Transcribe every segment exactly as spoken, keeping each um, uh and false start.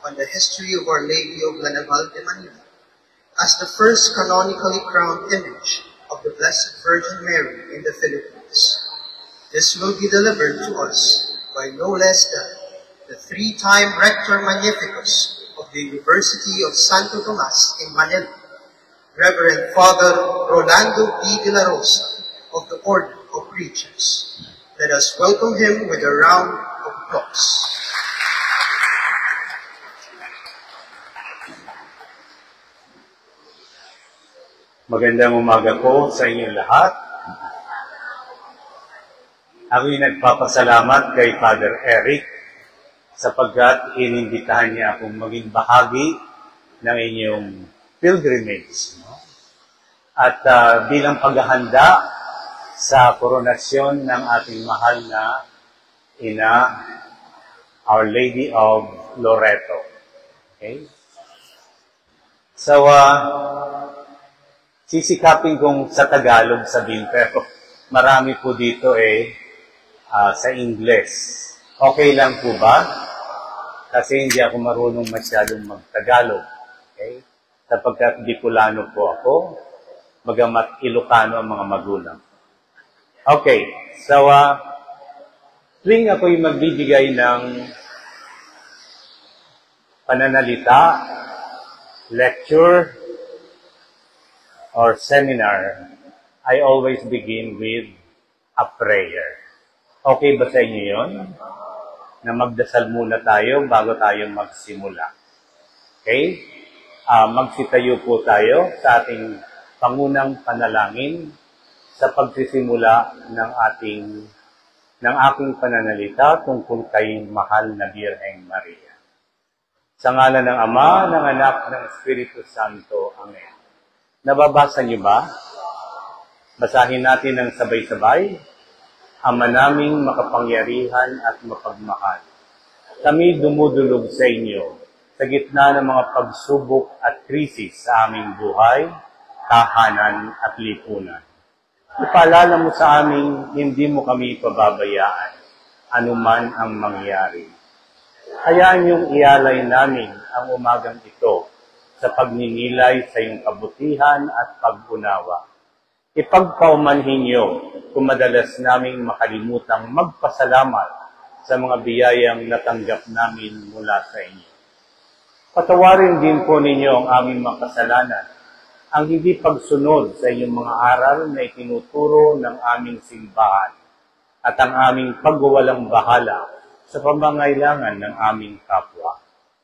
on the history of Our Lady of La Naval de Manila as the first canonically crowned image of the Blessed Virgin Mary in the Philippines. This will be delivered to us by no less than the three-time Rector Magnificus of the University of Santo Tomas in Manila, Reverend Father Rolando P. de la Rosa of the Order of Preachers. Let us welcome him with a round of applause. Magandang umaga po sa inyong lahat. Ako'y nagpapasalamat kay Father Eric sapagkat inimbitahan niya akong maging bahagi ng inyong pilgrimage. At uh, bilang paghahanda sa koronasyon ng ating mahal na ina, Our Lady of Loreto. Okay? So, uh, sisikapin kong sa Tagalog sabihin, pero marami po dito eh uh, sa Ingles. Okay lang po ba? Kasi hindi ako marunong masyadong mag-Tagalog. Okay? Sapagkat Bicolano po ako, bagamat Ilocano ang mga magulang. Okay, so uh, tuwing ako'y magbibigay ng pananalita, lecture, or seminar, I always begin with a prayer. Okay ba sa inyo yun? Na magdasal muna tayo bago tayo magsimula. Okay? Uh, magsitayo po tayo sa ating pangunang panalangin sa pagsisimula ng ating ng aking pananalita tungkol kay mahal na Birheng Maria. Sa ngalan ng Ama, ng Anak, ng Espiritu Santo. Amen. Nababasa niyo ba? Basahin natin ng sabay-sabay. Ama naming makapangyarihan at mapagmahal, kami dumudulog sa inyo sa gitna ng mga pagsubok at krisis sa aming buhay, tahanan at lipunan. Ipaalala mo sa amin, hindi mo kami pababayaan, anuman ang mangyari. Hayaan niyong ialay namin ang umagang ito sa pagninilay sa iyong kabutihan at pag-unawa. Ipagpaumanhin niyo kung madalas naming makalimutang magpasalamat sa mga biyayang natanggap namin mula sa inyo. Patawarin din po ninyo ang aming mga kasalanan, ang hindi pagsunod sa inyong mga aral na itinuturo ng aming simbahan, at ang aming pagwawalang bahala sa pangangailangan ng aming kapwa.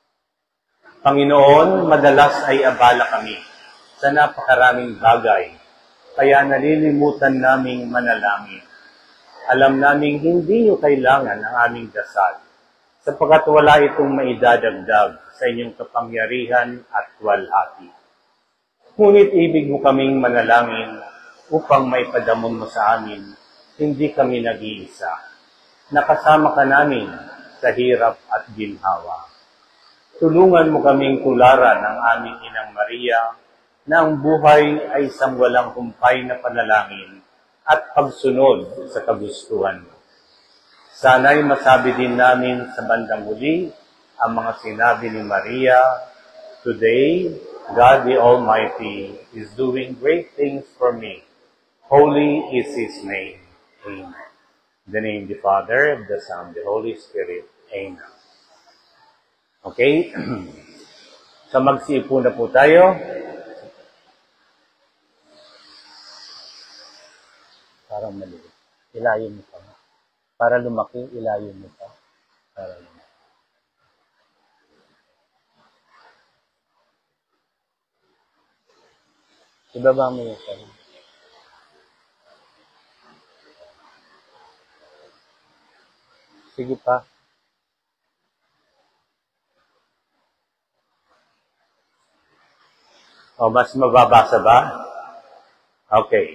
Panginoon, madalas ay abala kami sa napakaraming bagay, kaya nalilimutan naming manalangin. Alam naming hindi nyo kailangan ang aming dasal, sapagkat wala itong maidadagdag sa inyong kapangyarihan at walhati. Ngunit ibig mo kaming manalangin upang may padamon mo sa amin, hindi kami nag-iisa. Nakasama ka namin sa hirap at ginhawa. Tulungan mo kaming tularan ng aming Inang Maria na ang buhay ay isang walang humpay na panalangin at pagsunod sa kagustuhan mo. Sana'y masabi din namin sa bandang huli ang mga sinabi ni Maria, Today, God the Almighty is doing great things for me. Holy is His name. Amen. In the name of the Father, of the Son, of the Holy Spirit. Amen. Okay? So magsiupo na po tayo. Parang mali. Ilayo mo pa. Para lumaki, ilayo mo pa. Para lumaki. Ibaba mo yung sarili. Sige pa. O, mas mababasa ba? Okay.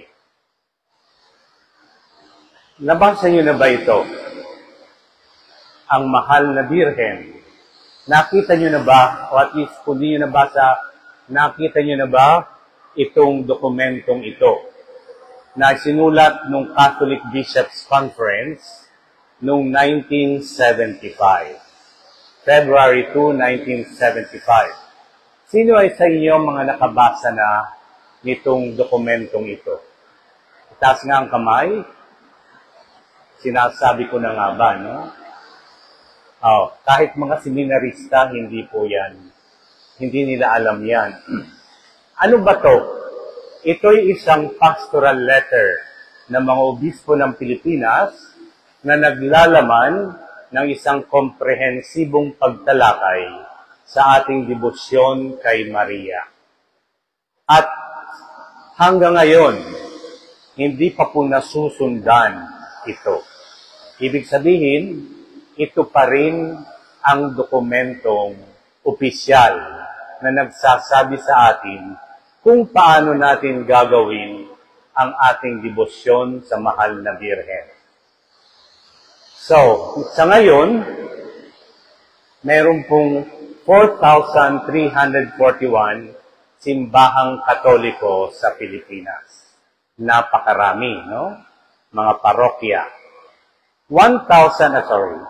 Nabasa niyo na ba ito? Ang mahal na Birhen. Nakita niyo na ba, o at least kung di niyo nabasa, nakita niyo na ba itong dokumentong ito na sinulat ng Catholic Bishops' Conference noong nineteen seventy-five. February second, nineteen seventy-five. Sino ay sa inyo mga nakabasa na nitong dokumentong ito? Itaas nga ang kamay. Sinasabi ko na nga ba, no? Oh, kahit mga seminarista, hindi po yan. Hindi nila alam yan. Ano ba to? Ito'y isang pastoral letter ng mga obispo ng Pilipinas na naglalaman ng isang komprehensibong pagtalakay sa ating debosyon kay Maria. At hanggang ngayon, hindi pa po nasusundan ito. Ibig sabihin, ito pa rin ang dokumentong opisyal na nagsasabi sa atin kung paano natin gagawin ang ating debosyon sa mahal na Birhen. So, sa ngayon, meron pong four thousand three hundred forty-one simbahang Katoliko sa Pilipinas. Napakarami, no? Mga parokya. one thousand, uh, sorry,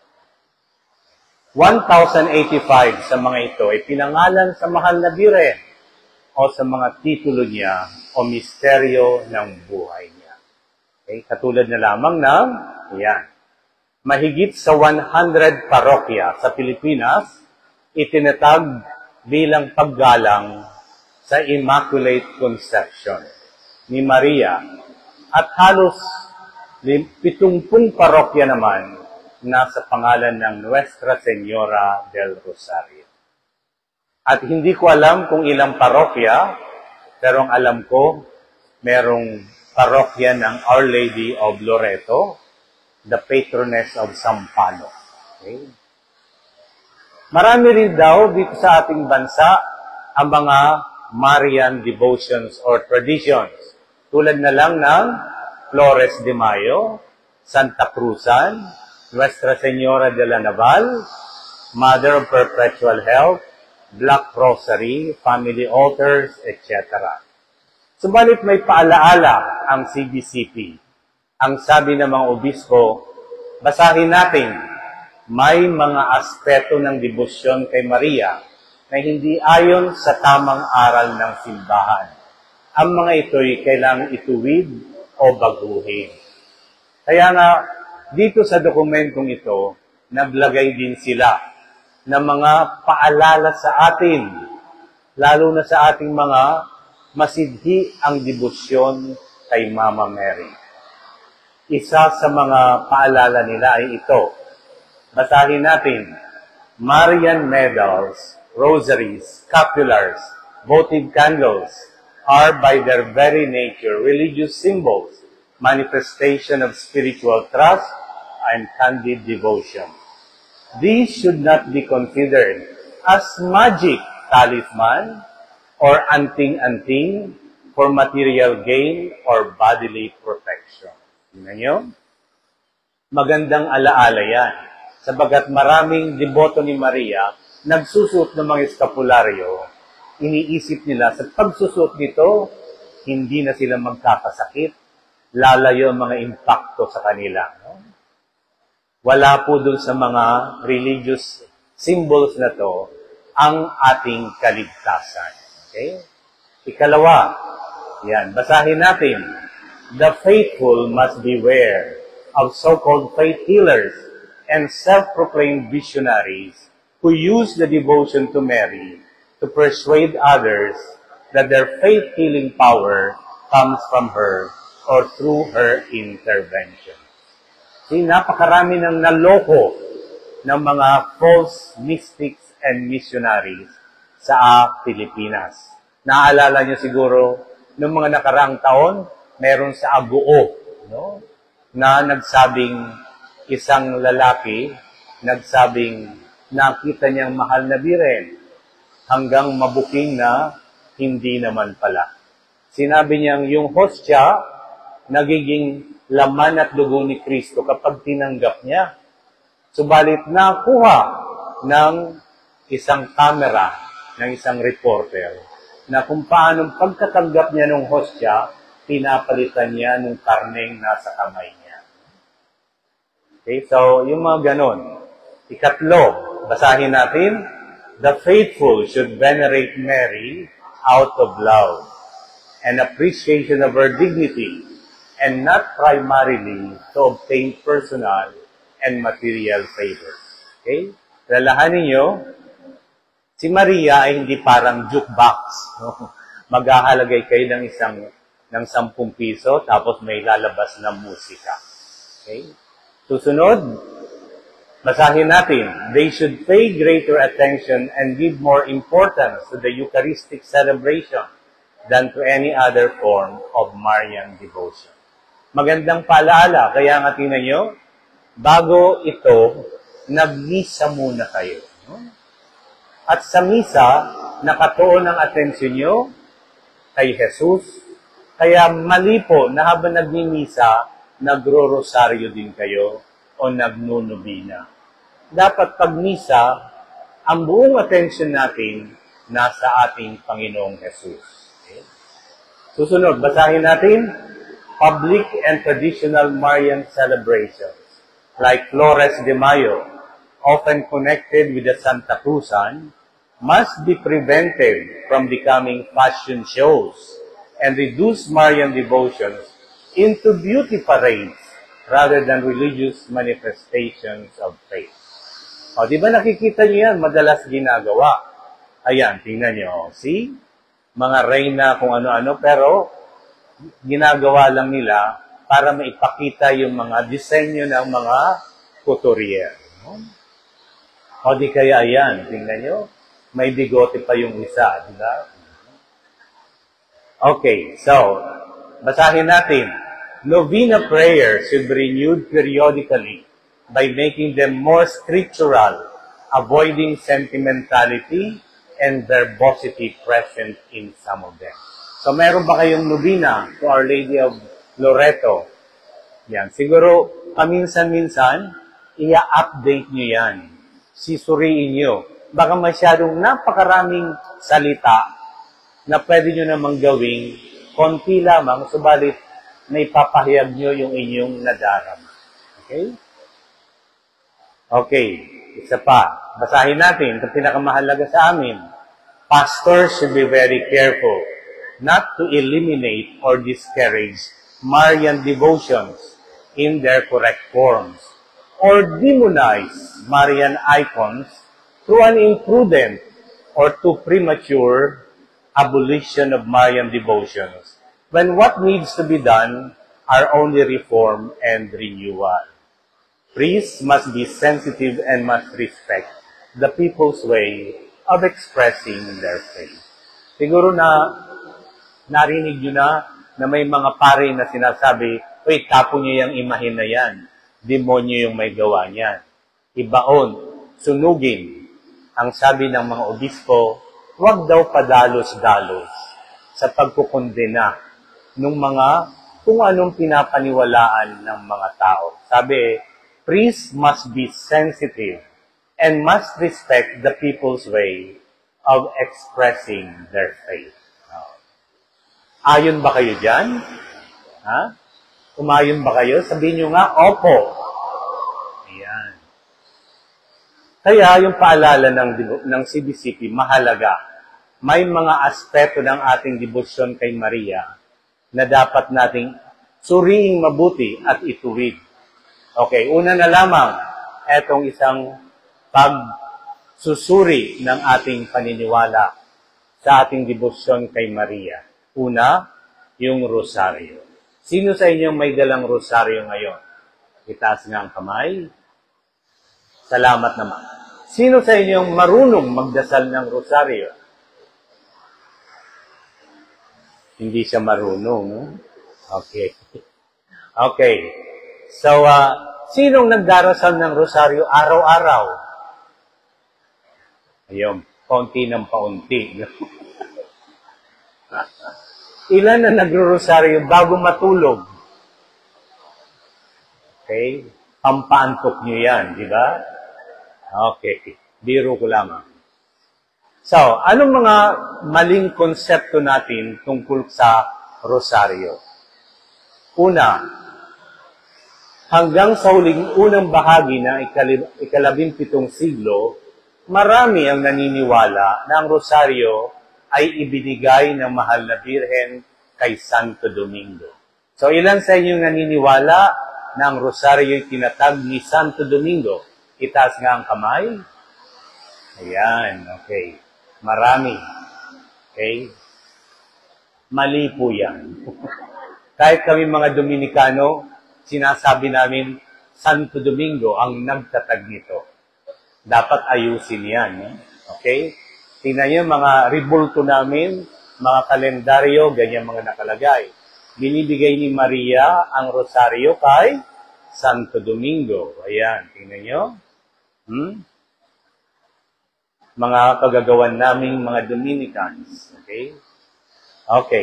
one thousand eighty-five sa mga ito ay pinangalan sa mahal na Birhen o sa mga titulo niya o misteryo ng buhay niya. Okay? Katulad na lamang ng, yan, mahigit sa one hundred parokya sa Pilipinas, itinatag bilang paggalang sa Immaculate Conception ni Maria at halos pitungpung parokya naman nasa pangalan ng Nuestra Señora del Rosario. At hindi ko alam kung ilang parokya, pero ang alam ko, merong parokya ng Our Lady of Loreto, the patroness of Sampalo. Okay? Marami rin daw dito sa ating bansa ang mga Marian devotions or traditions. Tulad na lang ng Flores de Mayo, Santa Cruzan, Nuestra Señora de la Naval, Mother of Perpetual Health, Black Rosary, Family Altars, et cetera. Subalit may paalaala ang C B C P. Ang sabi ng mga obispo, basahin natin, may mga aspeto ng debosyon kay Maria na hindi ayon sa tamang aral ng simbahan. Ang mga ito'y kailangang ituwid o baguhin. Kaya nga, dito sa dokumentong ito, naglagay din sila ng mga paalala sa atin, lalo na sa ating mga masidhi ang debosyon kay Mama Mary. Isa sa mga paalala nila ay ito. Basahin natin, Marian medals, rosaries, scapulars, votive candles are by their very nature religious symbols, manifestation of spiritual trust and candid devotion. These should not be considered as magic talisman or anting-anting for material gain or bodily protection. Tingnan nyo? Magandang alaala yan. Sabagat maraming deboto ni Maria, nagsusuot ng mga eskapularyo, iniisip nila sa pagsusuot nito, hindi na sila magkakasakit, lalayo ang mga impacto sa kanila. No? Wala po dun sa mga religious symbols na to ang ating kaligtasan. Okay? Ikalawa, yan, basahin natin. The faithful must beware of so-called faith healers and self-proclaimed visionaries who use the devotion to Mary to persuade others that their faith-healing power comes from her or through her intervention. See, napakarami ng naloko ng mga false mystics and missionaries sa Pilipinas. Naaalala niyo siguro, noong mga nakaraang taon, meron sa Aguo, no? Na nagsabing isang lalaki, nagsabing nakita niyang mahal na Birhen, hanggang mabuking na hindi naman pala. Sinabi niyang yung hostya, nagiging laman at dugo ni Kristo kapag tinanggap niya. Subalit nakuha ng isang camera, ng isang reporter, na kung paanong pagkatanggap niya ng hostya, pinapalitan niya ng karneng nasa kamay niya. Okay, so yung mga ganon. Ikatlo, basahin natin, the faithful should venerate Mary out of love and appreciation of her dignity, and not primarily to obtain personal and material favor. Okay? Lalahanin nyo, si Maria ay hindi parang jukebox. No? Maghahalagay kayo ng isang ng sampung piso, tapos may lalabas na musika. Okay? Susunod, basahin natin, they should pay greater attention and give more importance to the Eucharistic celebration than to any other form of Marian devotion. Magandang paalaala, kaya nga tingnan nyo, bago ito, nag-misa muna kayo. No? At sa misa, nakatuon ang atensyon nyo kay Jesus, kaya mali po na habang nagmimisa, nagro-rosaryo din kayo o nagnunubina. Dapat pag misa, ang buong atensyon natin nasa ating Panginoong Jesus. Okay? Susunod, basahin natin, public and traditional Marian celebrations, like Flores de Mayo, often connected with the Santa Cruzan, must be prevented from becoming fashion shows and reduce Marian devotions into beauty parades rather than religious manifestations of faith. O, di ba nakikita niyo yan? Madalas ginagawa. Ayan, tingnan niyo. See? Mga reyna kung ano-ano, pero ginagawa lang nila para maipakita yung mga disenyo ng mga couturier. No? O di kaya yan, tingnan nyo, may bigote pa yung isa, di ba? Okay, so, basahin natin. Novena prayers should be renewed periodically by making them more scriptural, avoiding sentimentality and verbosity present in some of them. So, meron ba kayong novena to Our Lady of Loreto? Yan. Siguro, paminsan-minsan, i-update nyo yan. Sisuriin nyo. Baka masyadong napakaraming salita na pwede nyo namang gawing konti lamang, subalit may papahayag nyo yung inyong nadarama. Okay? Okay. Isa pa. Basahin natin. Ito pinakamahalaga sa amin. Pastors should be very careful not to eliminate or discourage Marian devotions in their correct forms, or demonize Marian icons through an imprudent or too premature abolition of Marian devotions, when what needs to be done are only reform and renewal. Priests must be sensitive and must respect the people's way of expressing their faith. Siguro na narinig nyo na na may mga pare na sinasabi, uy, tapo nyo yung imahin na yan. Demonyo yung may gawa niyan. Ibaon, sunugin. Ang sabi ng mga obispo, huwag daw padalos-dalos sa pagkukondena ng mga kung anong pinapaniwalaan ng mga tao. Sabi, priests must be sensitive and must respect the people's way of expressing their faith. Ayon ba kayo dyan? Ha? Umayon ba kayo? Sabihin nyo nga, opo. Ayan. Kaya yung paalala ng, ng C B C P, mahalaga. May mga aspeto ng ating debosyon kay Maria na dapat nating suriing mabuti at ituwid. Okay, una na lamang, etong isang pagsusuri ng ating paniniwala sa ating debosyon kay Maria. Una, yung rosaryo. Sino sa inyong may dalang rosaryo ngayon? Itaas nga ang kamay. Salamat naman. Sino sa inyong marunong magdasal ng rosaryo? Hindi siya marunong, no? Okay. Okay. So, uh, sinong nagdarasal ng rosaryo araw-araw? Ayun, paunti ng paunti. Ilan na nagro-rosaryo bago matulog? Okay? Pampaantok nyo yan, di ba? Okay. Biro ko lamang. So, anong mga maling konsepto natin tungkol sa rosaryo? Una, hanggang sa huling unang bahagi ng ikalabing pitong siglo, marami ang naniniwala na ang rosaryo ay ibinigay ng mahal na Birhen kay Santo Domingo. So, ilan sa inyong naniniwala na ang rosaryo ay tinatag ni Santo Domingo? Itaas nga ang kamay. Ayan, okay. Marami. Okay? Mali po yan. Kahit kami mga Dominikano, sinasabi namin, Santo Domingo ang nagtatag nito. Dapat ayusin yan. Okay? Tingnan nyo, mga ribulto namin, mga kalendaryo, ganyan mga nakalagay. Binibigay ni Maria ang rosaryo kay Santo Domingo. Ayan, tingnan nyo. Hmm? Mga kagagawan naming mga Dominicans. Okay? Okay.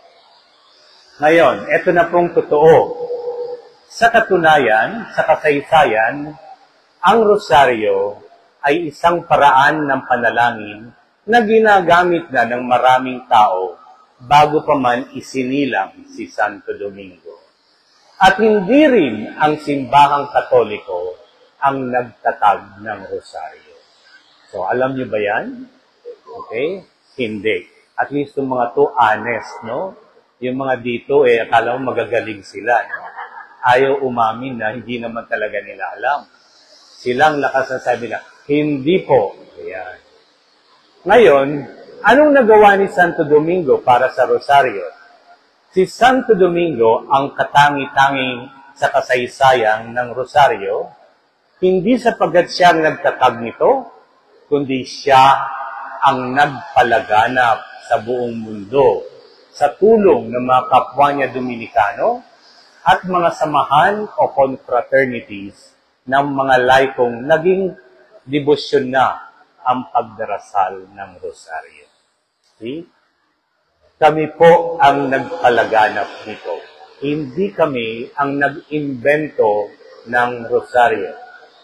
Ngayon, ito na pong totoo. Sa katunayan, sa kasaysayan, ang rosaryo ay isang paraan ng panalangin na ginagamit na ng maraming tao bago pa man isinilang si Santo Domingo. At hindi rin ang simbahang Katoliko ang nagtatag ng rosaryo. So, alam niyo ba yan? Okay? Hindi. At least yung mga to honest, no? Yung mga dito, eh, akala mo magagaling sila, no? Ayaw umamin na hindi naman talaga nila alam. Silang lakas na sabi na, hindi po. Ayan. Ngayon, anong nagawa ni Santo Domingo para sa rosaryo? Si Santo Domingo ang katangi-tanging sa kasaysayan ng rosaryo, hindi sapagkat siya ang nagtatag nito, kundi siya ang nagpalaganap sa buong mundo sa tulong ng mga kapwa niya Dominikano at mga samahan o confraternities ng mga laikong naging debosyon na ang pagdarasal ng rosaryo. See? Kami po ang nagpalaganap nito. Hindi kami ang nag-invento ng rosaryo.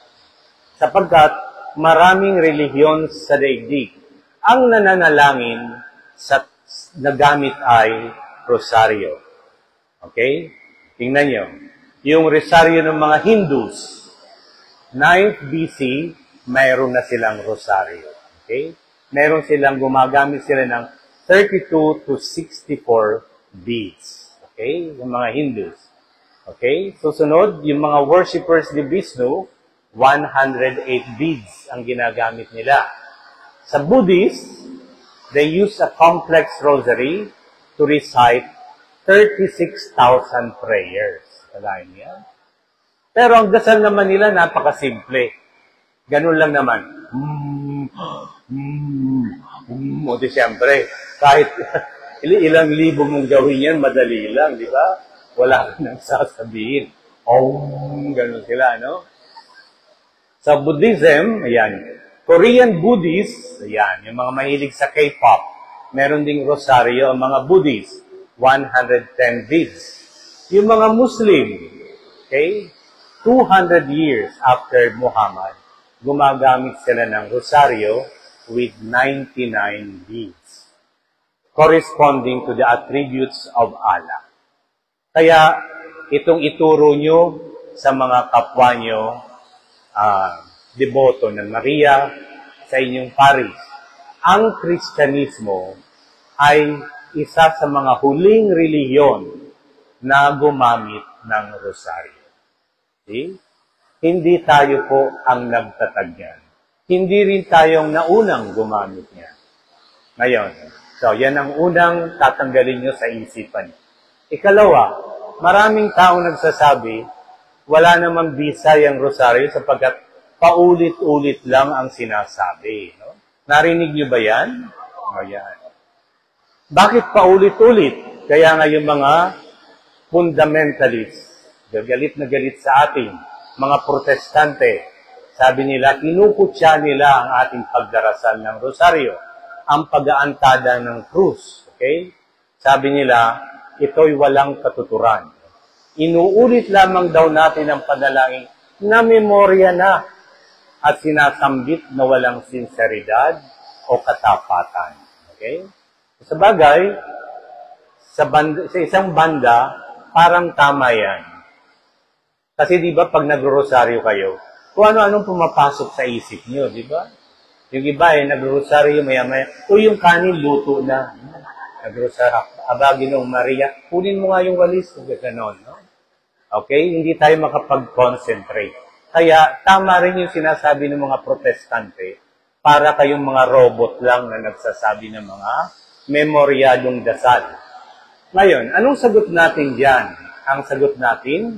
Sapagkat maraming relihiyon sa daigdig ang nananalangin sa nagamit ay rosaryo. Okay? Tingnan nyo. Yung rosaryo ng mga Hindus, ninth B C, mayroon na silang rosaryo. Okay? Meron silang gumagamit sila ng thirty-two to sixty-four beads. Okay? Yung mga Hindus. Okay? Susunod, yung mga worshippers ni Vishnu, one hundred eight beads ang ginagamit nila. Sa Buddhists, they use a complex rosary to recite thirty-six thousand prayers. Kalahin niya. Pero ang dasal naman nila, napakasimple. Ganun lang naman. Mm, mm, mm. O di siyempre, kahit ilang libo mong gawin yan, madali lang, di ba? Wala ka nang sasabihin. Oh, ganun sila, no? Sa Buddhism, ayan, Korean Buddhists, ayan, yung mga mahilig sa K-pop, meron ding rosaryo ang mga Buddhists, one hundred ten beads. Yung mga Muslim, okay, two hundred years after Muhammad, gumagamit sila ng rosaryo with ninety-nine beads, corresponding to the attributes of Allah. Kaya, itong ituro nyo sa mga kapwa nyo, Uh, deboto ng Maria sa inyong parish. Ang Kristyanismo ay isa sa mga huling relihiyon na gumamit ng rosaryo. See? Hindi tayo po ang nagtatag niyan. Hindi rin tayong naunang gumamit niyan. Ngayon, so yan ang unang tatanggalin nyo sa isipan. Ikalawa, maraming taong nagsasabi, wala namang bisa yung rosaryo sapagkat paulit-ulit lang ang sinasabi. No? Narinig nyo ba yan? O yan. Bakit paulit-ulit? Kaya nga yung mga fundamentalists, galit na galit sa atin, mga protestante, sabi nila, kinukutya nila ang ating pagdarasal ng rosaryo, ang pag-aantada ng krus. Okay? Sabi nila, ito'y walang katuturan. Inuulit lamang daw natin ang panalangin na memorya na at sinasambit na walang sinseridad o katapatan. Okay? Sa bagay, sa, banda, sa isang banda, parang tama yan. Kasi di ba pag nagro-rosaryo kayo, kung ano-anong pumapasok sa isip nyo, di ba? Yung iba eh, nag-rosaryo maya-maya. O yung kanin, luto na. Nag-rosaryo. Aba, Ginoong Maria, kunin mo nga yung walis. Ganon, no? Okay? Hindi tayo makapag-concentrate. Kaya, tama rin yung sinasabi ng mga protestante para kayong mga robot lang na nagsasabi ng mga memoryadong dasal. Ngayon, anong sagot natin dyan? Ang sagot natin,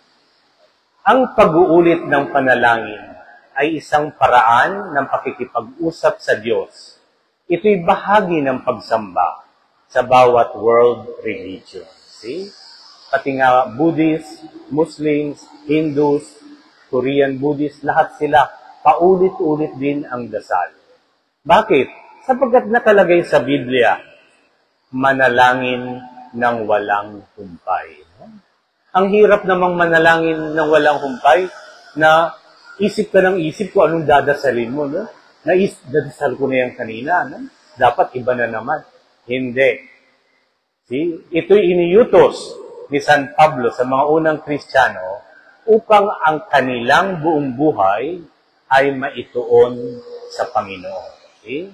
ang pag-uulit ng panalangin ay isang paraan ng pakikipag-usap sa Diyos. Ito'y bahagi ng pagsamba sa bawat world religion. See? Pati nga Buddhists, Muslims, Hindus, Korean Buddhists, lahat sila, paulit-ulit din ang dasal. Bakit? Sapagkat nakalagay sa Biblia, manalangin ng walang humpay. Ang hirap namang manalangin ng walang humpay na isip ka ng isip ko anong dadasalin mo. No? Nais, dadasal ko na yan kanina. No? Dapat iba na naman. Hindi. See? Ito'y iniutos ni San Pablo sa mga unang Kristiyano upang ang kanilang buong buhay ay maituon sa Panginoon. See?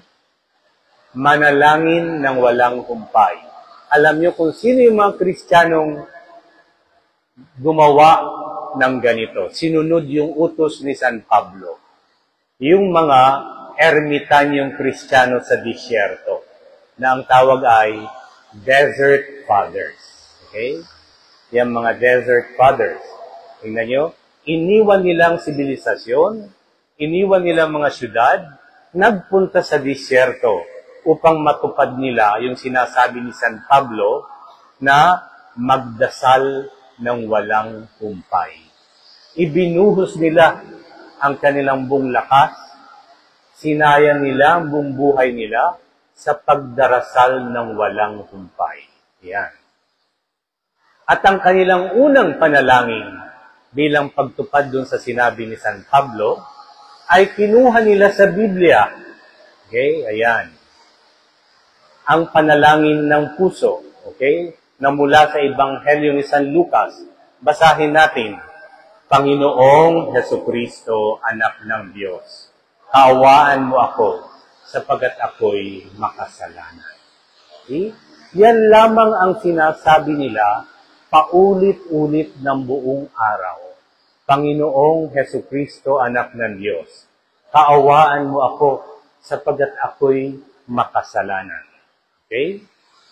Manalangin ng walang humpay. Alam niyo kung sino yung mga Kristiyanong gumawa ng ganito. Sinunod yung utos ni San Pablo. Yung mga ermitanyong Kristiyano sa disyerto na ang tawag ay Desert Fathers. Okay? Yung mga Desert Fathers. Tingnan nyo, iniwan nilang sibilisasyon, iniwan nilang mga syudad, nagpunta sa disyerto upang matupad nila yung sinasabi ni San Pablo na magdasal ng walang humpay. Ibinuhos nila ang kanilang buong lakas, sinayang nila ang buong buhay nila sa pagdarasal ng walang humpay. Yan. At ang kanilang unang panalangin bilang pagtupad dun sa sinabi ni San Pablo ay kinuha nila sa Biblia. Okay? Ayan. Ang panalangin ng puso. Okay? Na mula sa Ebanghelyo ni San Lucas, basahin natin, Panginoong Hesukristo, anak ng Diyos, kaawaan mo ako, sapagat ako'y makasalanan. Okay? Yan lamang ang sinasabi nila, paulit-ulit ng buong araw. Panginoong Hesukristo, anak ng Diyos, kaawaan mo ako, sapagat ako'y makasalanan. Okay?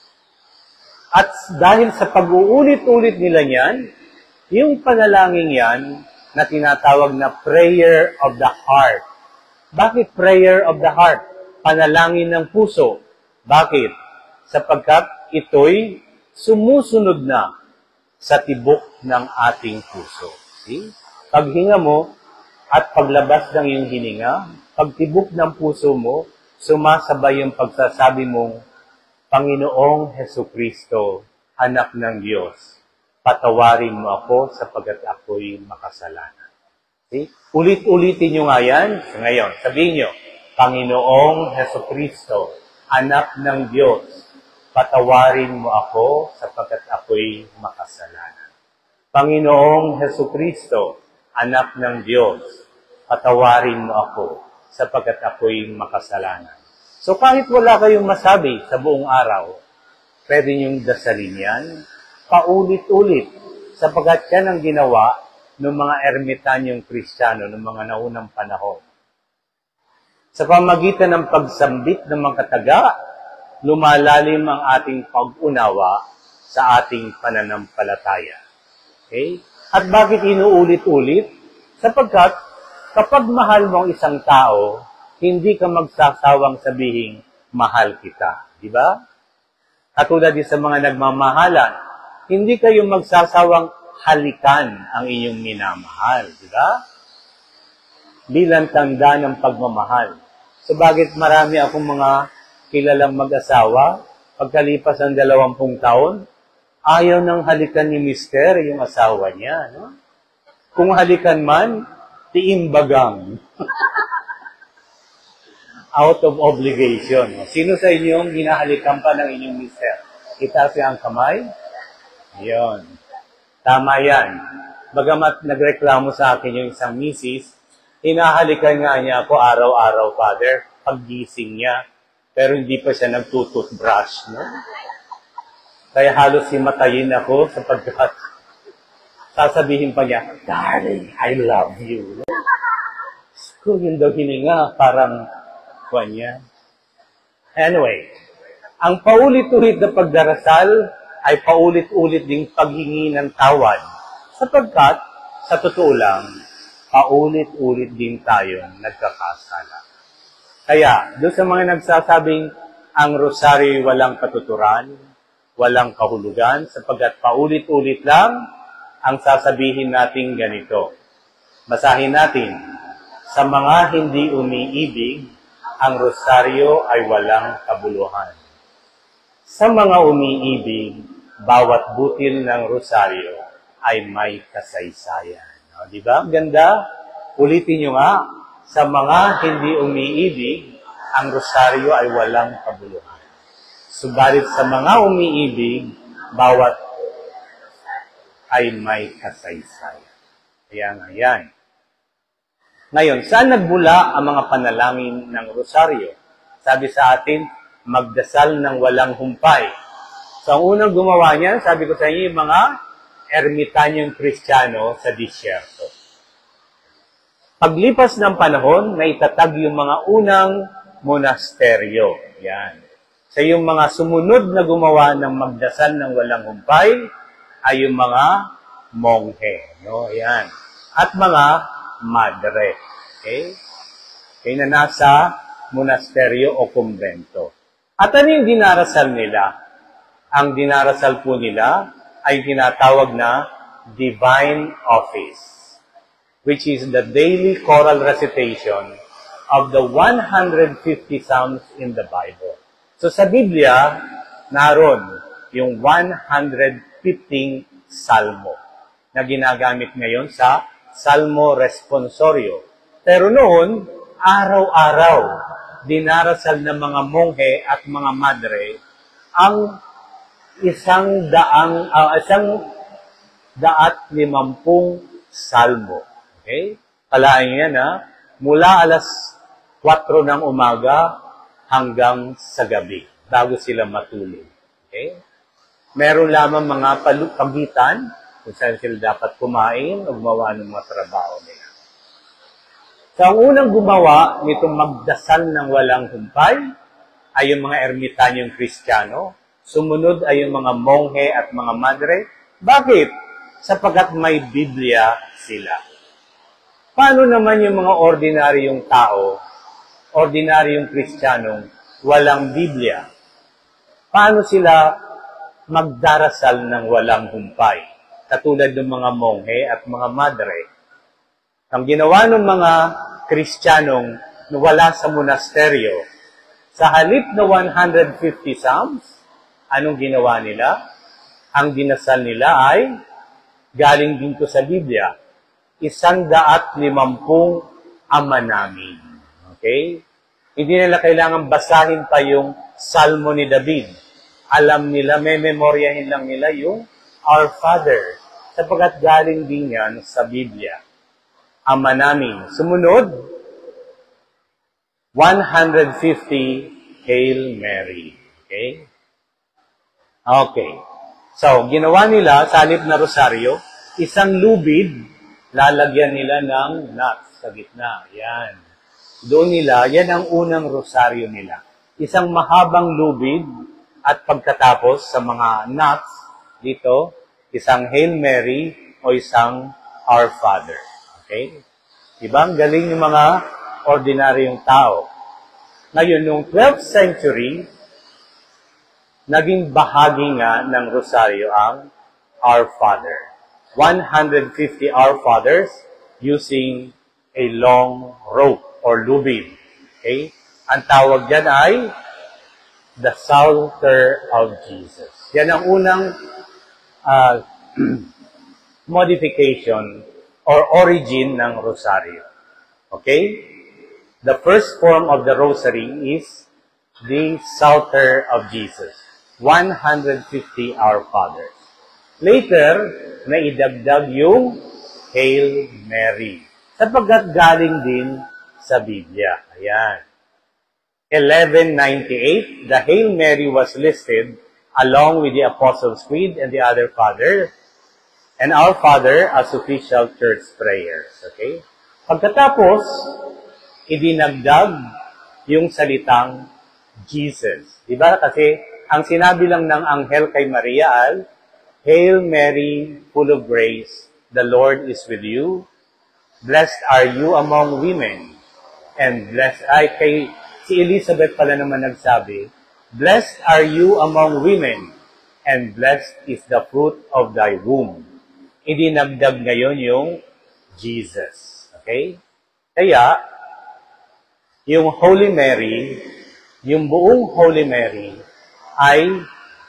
At dahil sa pag-uulit-ulit nila niyan, yung panalangin yan na tinatawag na prayer of the heart. Bakit prayer of the heart? Panalangin ng puso. Bakit? Sapagkat ito'y sumusunod na sa tibok ng ating puso. See? Paghinga mo at paglabas ng iyong hininga, pagtibok ng puso mo, sumasabay yung pagsasabi mong, Panginoong Hesukristo, anak ng Diyos, patawarin mo ako sapagat ako'y makasalanan. See? Ulit-ulitin nyo nga yan. Ngayon, sabihin nyo, Panginoong Hesukristo, anak ng Diyos, patawarin mo ako sapagat ako'y makasalanan. Panginoong Hesukristo, anak ng Diyos, patawarin mo ako sapagat ako'y makasalanan. So kahit wala kayong masabi sa buong araw, pwede niyong dasalin yan, paulit-ulit, sapagkat yan ang ginawa ng mga ermitanyong Kristiyano ng mga naunang panahon. Sa pamagitan ng pagsambit ng mga kataga, lumalalim ang ating pag-unawa sa ating pananampalataya. Okay? At bakit inuulit-ulit? Sapagkat kapag mahal mo ang isang tao, hindi ka magsasawang sabihin, mahal kita. Di ba? Katulad din sa mga nagmamahalan, hindi kayo magsasawang halikan ang inyong minamahal. Di ba? Bilang tanda ng pagmamahal. Sabagit marami akong mga kilalang mag-asawa, pagkalipas ng dalawampung taon, ayaw nang halikan ni mister yung asawa niya. No? Kung halikan man, tiimbagang. Out of obligation. Sino sa inyong hinahalikan pa ng inyong mister? Itaas ang kamay? Yun. Tama yan. Bagamat nagreklamo sa akin yung isang misis, hinahalikan nga niya ako araw-araw, Father. paggising niya. Pero hindi pa siya nagtututbrush, no? Kaya halos himatayin ako sapagkat sasabihin pa niya, "Darling, I love you." Kung yun daw hininga, parang kuwan niya. Anyway, ang paulit-ulit na pagdarasal ay paulit-ulit ding paghingi ng tawad. Sapagkat, sa totoo lang, paulit-ulit din tayong nagkakasala. Kaya, doon sa mga nagsasabing ang rosaryo walang katuturan, walang kahulugan, sapagkat paulit-ulit lang ang sasabihin natin ganito. Basahin natin, sa mga hindi umiibig, ang rosaryo ay walang kabuluhan. Sa mga umiibig, bawat butil ng rosaryo ay may kasaysayan. O, di ba? Ganda. Ulitin nyo nga, sa mga hindi umiibig, ang rosaryo ay walang kabuluhan. Subalit sa mga umiibig, bawat ay may kasaysayan. Ayan, ayan. Ngayon, saan nagmula ang mga panalangin ng rosaryo? Sabi sa atin, magdasal ng walang humpay. So, ang unang gumawa niyan, sabi ko sa inyo, yung mga ermitanyong Kristiyano sa disyerto. Paglipas ng panahon, naitatag yung mga unang monasteryo. Yan. Sa yung mga sumunod na gumawa ng magdasal ng walang humpay, ay yung mga monghe. No? Yan. At mga madre. Okay? Okay, na nasa monasteryo o kumbento. At ano yung dinarasal nila? Ang dinarasal po nila ay tinatawag na divine office, which is the daily choral recitation of the one hundred fifty Psalms in the Bible. So sa Biblia, naroon yung one hundred fifty Salmo na ginagamit ngayon sa Salmo Responsorio. Pero noon, araw-araw, dinarasal ng mga monghe at mga madre ang isang daang, uh, isang daat limampung salmo. Okay? Kalaan yan, ha? Mula alas kwatro ng umaga hanggang sa gabi, bago sila matulog. Okay? Meron lamang mga pagitan kung saan sila dapat kumain o gumawa ng mga trabaho nila. So, ang unang gumawa nitong magdasal ng walang humpay ay yung mga ermitanyong Kristiyano. Sumunod ay yung mga monghe at mga madre. Bakit? Sapagkat may Biblia sila. Paano naman yung mga ordinaryong tao, ordinaryong Kristiyanong walang Biblia? Paano sila magdarasal ng walang humpay? Katulad ng mga monghe at mga madre. Ang ginawa ng mga Kristiyanong na wala sa monasteryo, sa halip na one hundred fifty Psalms, anong ginawa nila? Ang dinasal nila ay, galing din ko sa Biblia, isang daat limampung ama namin. Okay? Hindi nila kailangan basahin pa yung Salmo ni David. Alam nila, may memoryahin lang nila yung Our Father, sapagkat galing din yan sa Biblia. Ama namin. Sumunod, one hundred fifty Hail Mary. Okay? Okay. So, ginawa nila, sa halip na rosaryo, isang lubid, lalagyan nila ng nuts sa gitna. Yan. Doon nila, yan ang unang rosaryo nila. Isang mahabang lubid at pagkatapos sa mga nuts dito, isang Hail Mary o isang Our Father. Okay? Diba? Ang galing ng mga ordinaryong tao. Ngayon, noong twelfth century, naging bahagi nga ng rosaryo ang Our Father. one hundred fifty Our Fathers using a long rope or lubid. Okay? Ang tawag dyan ay the Psalter of Jesus. Yan ang unang uh, modification or origin ng rosaryo. Okay? The first form of the rosary is the Psalter of Jesus. one hundred fifty Our Fathers. Later, naidagdag yung Hail Mary. Sapagkat galing din sa Biblia. Ayan. eleven ninety-eight, the Hail Mary was listed along with the Apostles' Creed and the other Father, and Our Father as official church prayers. Okay? Pagkatapos, idinagdag yung salitang Jesus. Diba? Kasi ang sinabi lang ng anghel kay Maria ay, Hail Mary, full of grace, the Lord is with you. Blessed are you among women. And blessed, ay kay si Elizabeth pala naman nagsabi, Blessed are you among women, and blessed is the fruit of thy womb. Idinagdag ngayon yung Jesus. Okay? Kaya, yung Holy Mary, yung buong Holy Mary, ay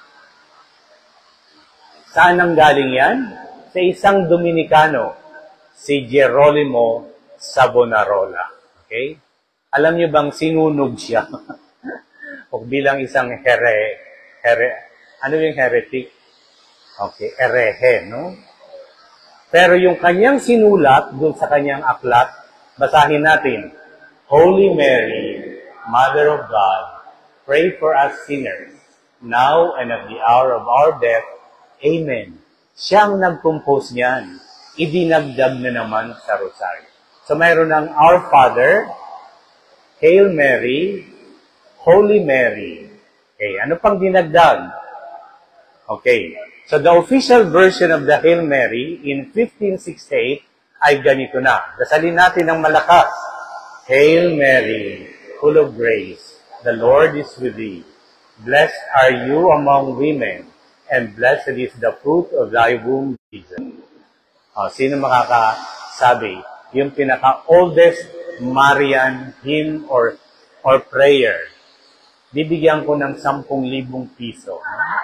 saan ang galing yan? Sa isang Dominikano, si Geronimo Savonarola. Okay? Alam niyo bang sinunog siya? O bilang isang here, here, ano yung heretic? Okay, erehe, no? Pero yung kanyang sinulat, dun sa kanyang aklat, basahin natin, Holy Mary, Mother of God, pray for us sinners, now and at the hour of our death. Amen. Siyang nag-compose niyan. Idinagdag na naman sa rosaryo. So mayroon ng Our Father, Hail Mary, Holy Mary. Okay, ano pang dinagdag? Okay, so the official version of the Hail Mary in fifteen sixty-eight ay ganito na. Dasalin natin ng malakas. Hail Mary, full of grace, the Lord is with thee. Blessed are you among women, and blessed is the fruit of thy womb, Jesus. Oh, sino makakasabi? Yung pinaka-oldest Marian hymn or or prayer. Bibigyan ko ng sampung libong piso.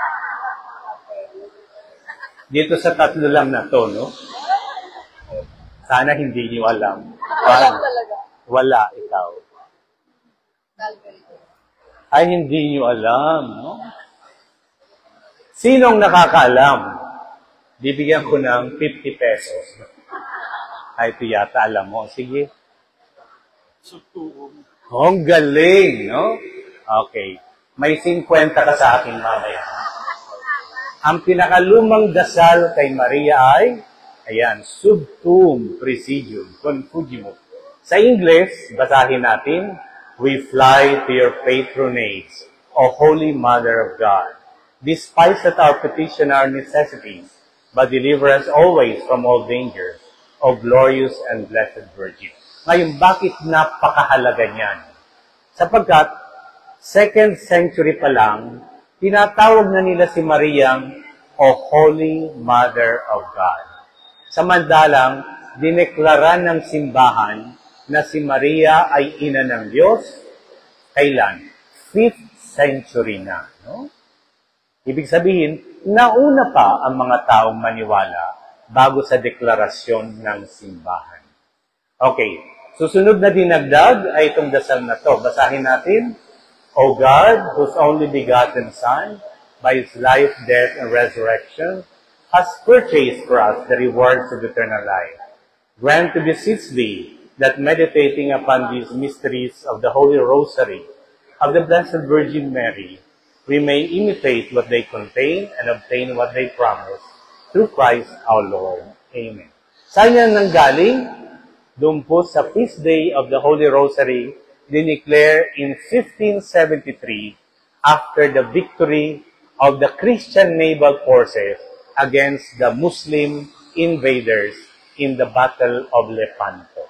Dito sa tatlo lang na to, no? Sana hindi niyo alam. Alam talaga. Wala, ikaw. Ay, hindi niyo alam, no? Sinong nakakaalam? Bibigyan ko ng fifty pesos. Ay, ito yata alam mo. Sige. Oh, ang galing, no? Okay. May fifty ka sa akin mamaya. Ang pinakalumang dasal kay Maria ay, ayan, Sub Tuum Presidium Confugimus. Sa English, basahin natin, We fly to your patronage, O Holy Mother of God. Despise not our petition, our necessities, but deliver us always from all dangers, O glorious and blessed Virgin. Ngayon, bakit napakahalaga niyan? Sapagkat, second century pa lang, tinatawag na nila si Mariang o Holy Mother of God. Samantalang, dineklara ng simbahan na si Maria ay ina ng Diyos, kailan? fifth century na. No? Ibig sabihin, nauna pa ang mga taong maniwala bago sa deklarasyon ng simbahan. Okay, susunod na dinagdag ay itong dasal na to. Basahin natin, O God, whose only begotten Son, by His life, death, and resurrection, has purchased for us the rewards of eternal life. Grant to beseech Thee that meditating upon these mysteries of the Holy Rosary of the Blessed Virgin Mary, we may imitate what they contain and obtain what they promise through Christ our Lord. Amen. Saan yan nanggaling? Doon po sa feast day of the Holy Rosary, dineclare in fifteen seventy-three after the victory of the Christian naval forces against the Muslim invaders in the Battle of Lepanto.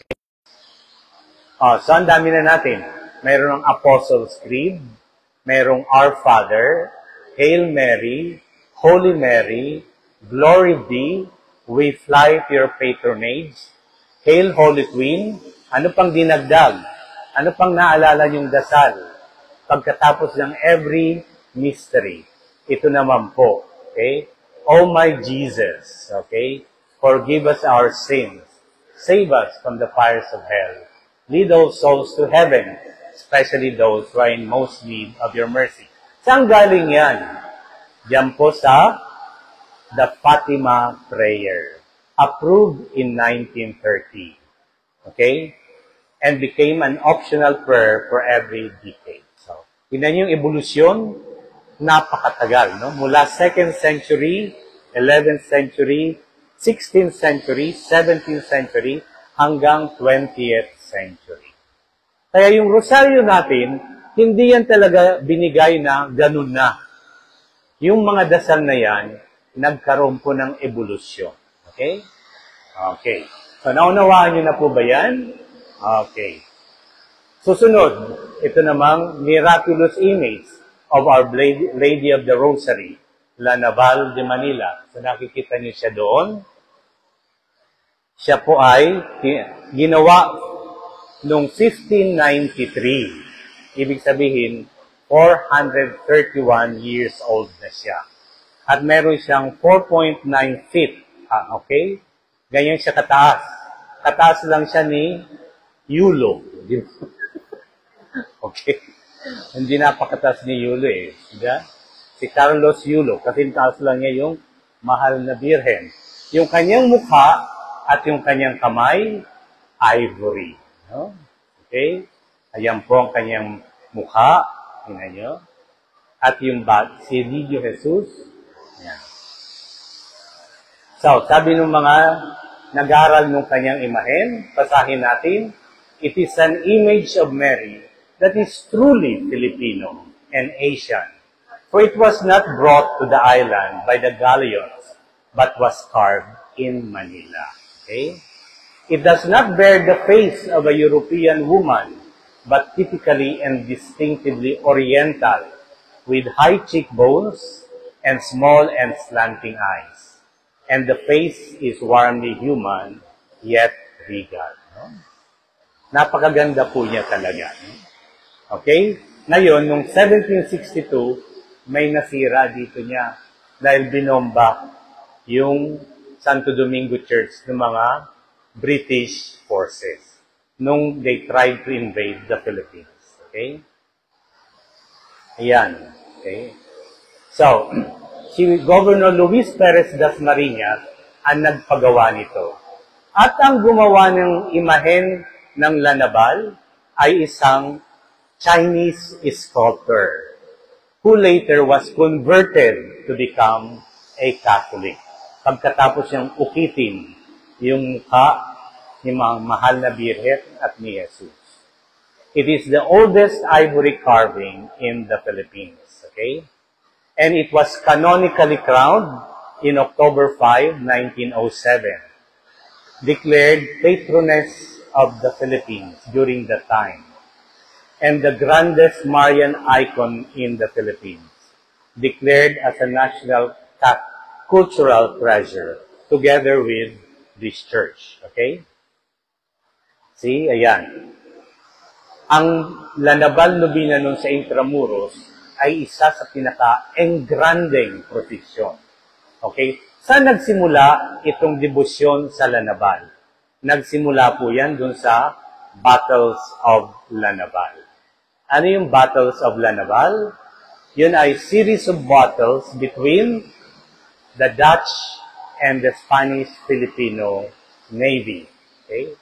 Uh, so, ang dami na natin. Mayroon ng Apostles' Creed, mayroong Our Father, Hail Mary, Holy Mary, Glory Thee, We Fly to Your Patronage, Hail Holy Queen, ano pang dinagdag? Ano pang naalala niyong dasal? Pagkatapos ng every mystery. Ito naman po, okay? Oh my Jesus, okay? Forgive us our sins. Save us from the fires of hell. Lead all souls to heaven, especially those who are in most need of your mercy. Saan galing yan? Diyan po sa the Fatima Prayer, approved in nineteen thirty. Okay? and became an optional prayer for every decade. So, tingnan niyo yung evolusyon, napakatagal, no? Mula second century, eleventh century, sixteenth century, seventeenth century, hanggang twentieth century. Kaya yung rosaryo natin, hindi yan talaga binigay na ganun na. Yung mga dasal na yan, nagkaroon po ng evolusyon. Okay? Okay. So, naunawaan nyo na po ba yan? Okay. Susunod, ito namang miraculous image of Our Lady of the Rosary, La Naval de Manila. So, nakikita niyo siya doon. Siya po ay ginawa noong fifteen ninety-three. Ibig sabihin, four hundred thirty-one years old na siya. At meron siyang four point nine feet. Ah, okay? Ganyan siya kataas. Kataas lang siya ni Yulo. Okay? Hindi napakataas ni Yulo eh. Diba? Si Carlos Yulo. Kasi taas lang niya yung mahal na birhen. Yung kanyang mukha at yung kanyang kamay, ivory. No? Okay? Ayan po ang kanyang mukha. Tingnan nyo. At yung bat, si Niño Jesus. Ayan. So, sabi ng mga nag-aral ng kanyang imahen, basahin natin, it is an image of Mary that is truly Filipino and Asian. For it was not brought to the island by the galleons, but was carved in Manila. Okay? It does not bear the face of a European woman, but typically and distinctively Oriental, with high cheekbones and small and slanting eyes. And the face is warmly human, yet regal. No? Napakaganda po niya talaga. No? Okay? Ngayon, noong seventeen sixty-two, may nasira dito niya dahil binomba yung Santo Domingo Church ng mga British forces nung they tried to invade the Philippines. Okay? Ayan. Okay? So, si Governor Luis Perez Dasmariñas ang nagpagawa nito. At ang gumawa ng imahen ng Lanabal ay isang Chinese sculptor who later was converted to become a Catholic. Pagkatapos niyang ukitin yung mukha ni mga mahal na Birhen at ni Jesus. It is the oldest ivory carving in the Philippines. Okay? And it was canonically crowned in October fifth, nineteen oh seven. Declared patroness of the Philippines during that time. And the grandest Marian icon in the Philippines. Declared as a national cultural treasure together with this church. Okay? See, ayan. Ang Lanabal Novena nun sa Intramuros ay isa sa pinaka-engranding prosesyon. Okay? Saan nagsimula itong debosyon sa Lanabal? Nagsimula po yan dun sa Battles of Lanabal. Ano yung Battles of Lanabal? Yun ay series of battles between the Dutch and the Spanish-Filipino Navy. Okay?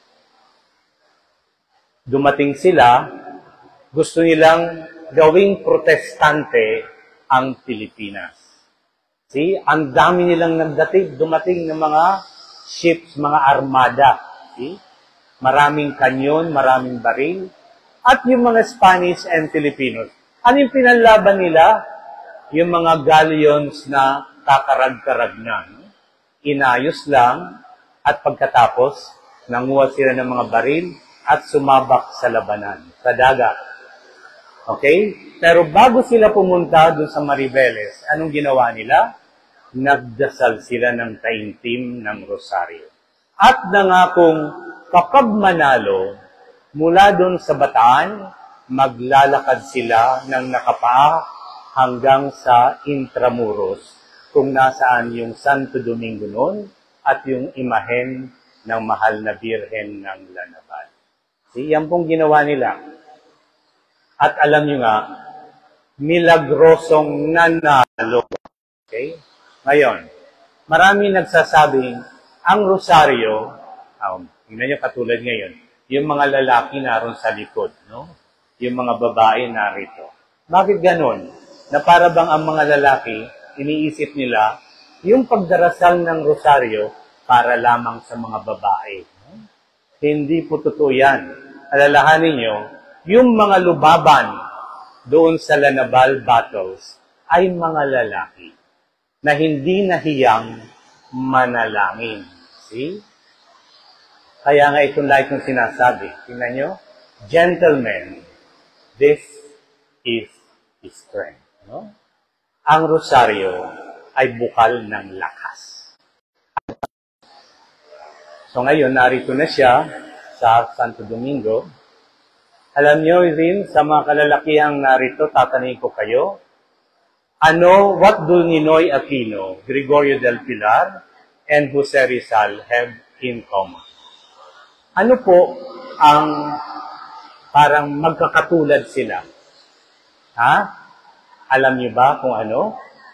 Dumating sila, gusto nilang gawing protestante ang Pilipinas. See, ang dami nilang nagdating, dumating ng mga ships, mga armada. See? Maraming kanyon, maraming baril. At yung mga Spanish and Filipinos. Ano yung pinanlaban nila? Yung mga galleons na kakarag-karag na. No? Inayos lang at pagkatapos, nanguha sila ng mga baril at sumabak sa labanan, sa dagat. Okay? Pero bago sila pumunta doon sa Mariveles, anong ginawa nila? Nagdasal sila ng taimtim ng rosaryo. At nangakong kapag manalo, mula doon sa Bataan, maglalakad sila ng nakapaa hanggang sa Intramuros, kung nasaan yung Santo Domingo noon at yung imahen ng mahal na Birhen ng Lanabal. See, yan pong ginawa nila. At alam nyo nga, milagrosong nanalo. Okay? Ngayon, marami nagsasabing, ang rosaryo, um, tingnan nyo katulad ngayon, yung mga lalaki naroon sa likod, no? Yung mga babae narito. Bakit ganon? Na para bang ang mga lalaki, iniisip nila, yung pagdarasal ng rosaryo para lamang sa mga babae. No? Hindi po totoo yan. Alalahanin nyo, yung mga lubaban doon sa Lanabal battles ay mga lalaki na hindi nahiyang manalangin. See? Kaya nga itong like ng sinasabi. Tingnan nyo, gentlemen, this is his strength. No? Ang rosaryo ay bukal ng lakas. So ngayon, narito na siya sa Santo Domingo. Alam nyo rin, sa mga kalalakihang narito, tatanungin ko kayo, ano, what do Ninoy Aquino, Gregorio del Pilar, and Jose Rizal have in common? Ano po ang parang magkakatulad sila? Ha? Alam niyo ba kung ano?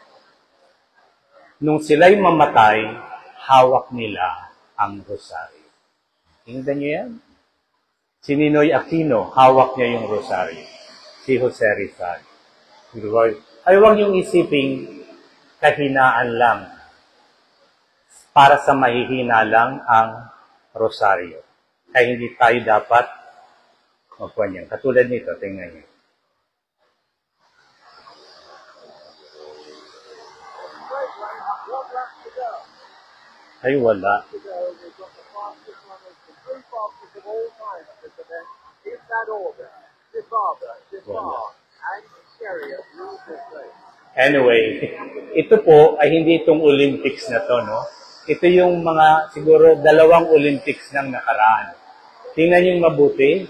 Nung sila'y mamatay, hawak nila ang rosaryo. Tingnan niyo yan. Si Ninoy Aquino, hawak niya yung rosaryo. Si Jose Rizal. Ay, huwag niyong isiping kahinaan lang. Para sa mahihina lang ang rosaryo. Kaya hindi tayo dapat magpuan yan. Katulad nito, tingnan niyo. Ay, wala. Anyway, ito po ay hindi itong Olympics na to, no? Ito yung mga, siguro, dalawang Olympics nang nakaraan. Tingnan yung mabuti.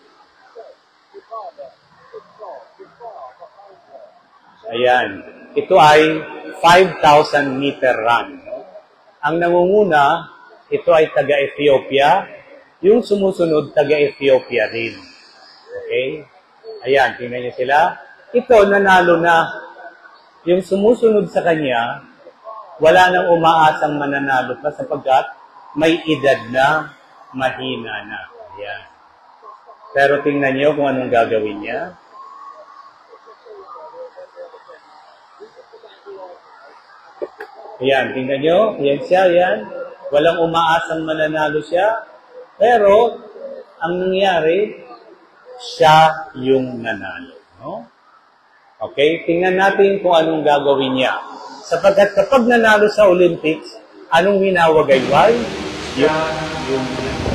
Ayan. Ito ay five thousand meter run. No? Ang nangunguna, ito ay taga-Ethiopia. Yung sumusunod, taga-Ethiopia rin. Okay? Ayan, tingnan niyo sila. Ito, nanalo na. Yung sumusunod sa kanya, wala nang umaasang mananalo pa sapagkat may edad na, mahina na. Ayan. Pero tingnan niyo kung anong gagawin niya. Ayan, tingnan nyo. Ayan siya, ayan. Walang umaasang mananalo siya. Pero, ang nangyari, siya yung nanalo. No? Okay? Tingnan natin kung anong gagawin niya. Sapagkat kapag nanalo sa Olympics, anong minawagayway? Siya yung nanalo.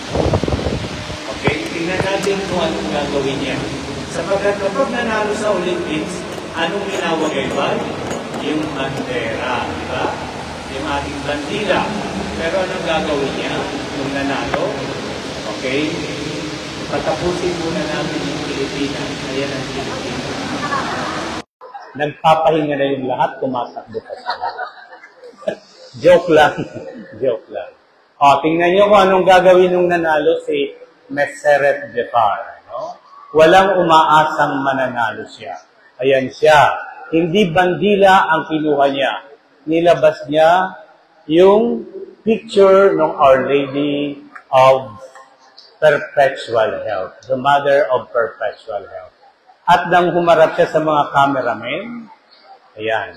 Okay? Tingnan natin kung anong gagawin niya. Sapagkat kapag nanalo sa Olympics, anong minawagayway? Yung bandera, di ba? Yung ating bandila. Pero anong gagawin niya? Yung nanalo. Okay? Patapusin muna namin yung Pilipinas. Ayan ang Pilipinas. Nagpapahinga na yung lahat, tumatakbo pa sila. Joke lang. Joke lang. O, tingnan nyo kung anong gagawin nung nanalo si Meseret Defar. No? Walang umaasang mananalo siya. Ayan siya. Hindi bandila ang kinuha niya. Nilabas niya yung picture ng Our Lady of Perpetual Health, the Mother of Perpetual Health. At nang humarap siya sa mga cameramen, ayan.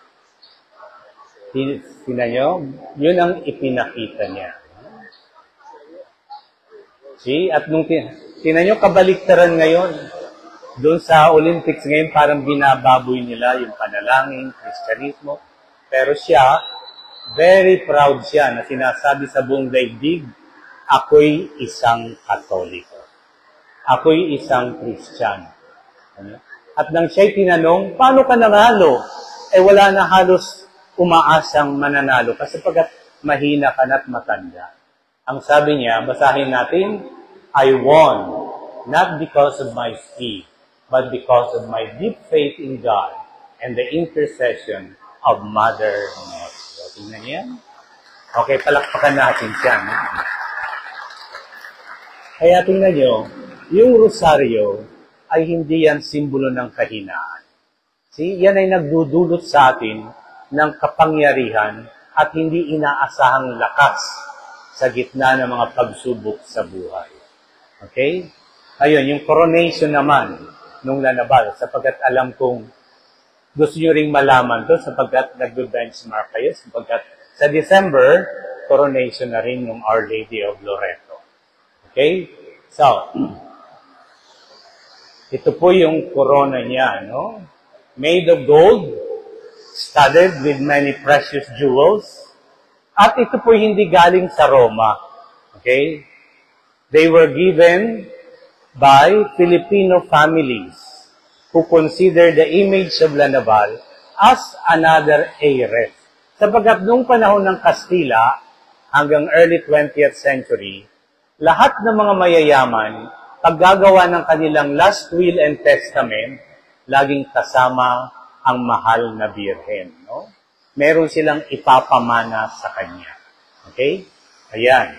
Tingnan nyo, yun ang ipinakita niya. See? At nung tingnan nyo, kabaliktaran ngayon. Doon sa Olympics ngayon, parang binababoy nila yung panalangin, Kristyanismo. Pero siya, very proud siya na sinasabi sa buong daigdig, ako'y isang Katoliko. Ako'y isang Kristiyano. At nang siya'y tinanong, paano ka nanalo? Eh wala na halos umaasang mananalo kasi pagkat mahina ka na't matanda. Ang sabi niya, basahin natin, I won, not because of my speed, but because of my deep faith in God and the intercession of Mother Mary. So, tingnan niya. Okay, palakpakan natin siya. No? Kaya tingnan nyo, yung rosaryo ay hindi yan simbolo ng kahinaan. See, yan ay nagdudulot sa atin ng kapangyarihan at hindi inaasahang lakas sa gitna ng mga pagsubok sa buhay. Okay? Ayun, yung coronation naman nung Lanabal, sapagkat alam kong gusto nyo ring malaman to sapagkat nag-benchmark kayo, sapagkat sa December, coronation na rin yung Our Lady of Loreto. Okay? So, ito po yung corona niya, no? Made of gold, studded with many precious jewels, at ito po hindi galing sa Roma. Okay? They were given by Filipino families who consider the image of Lanabal as another heiress. Sapagkat noong panahon ng Kastila hanggang early twentieth century, lahat ng mga mayayaman, paggagawa ng kanilang last will and testament, laging kasama ang mahal na birhen. No? Meron silang ipapamana sa kanya. Okay? Ayan.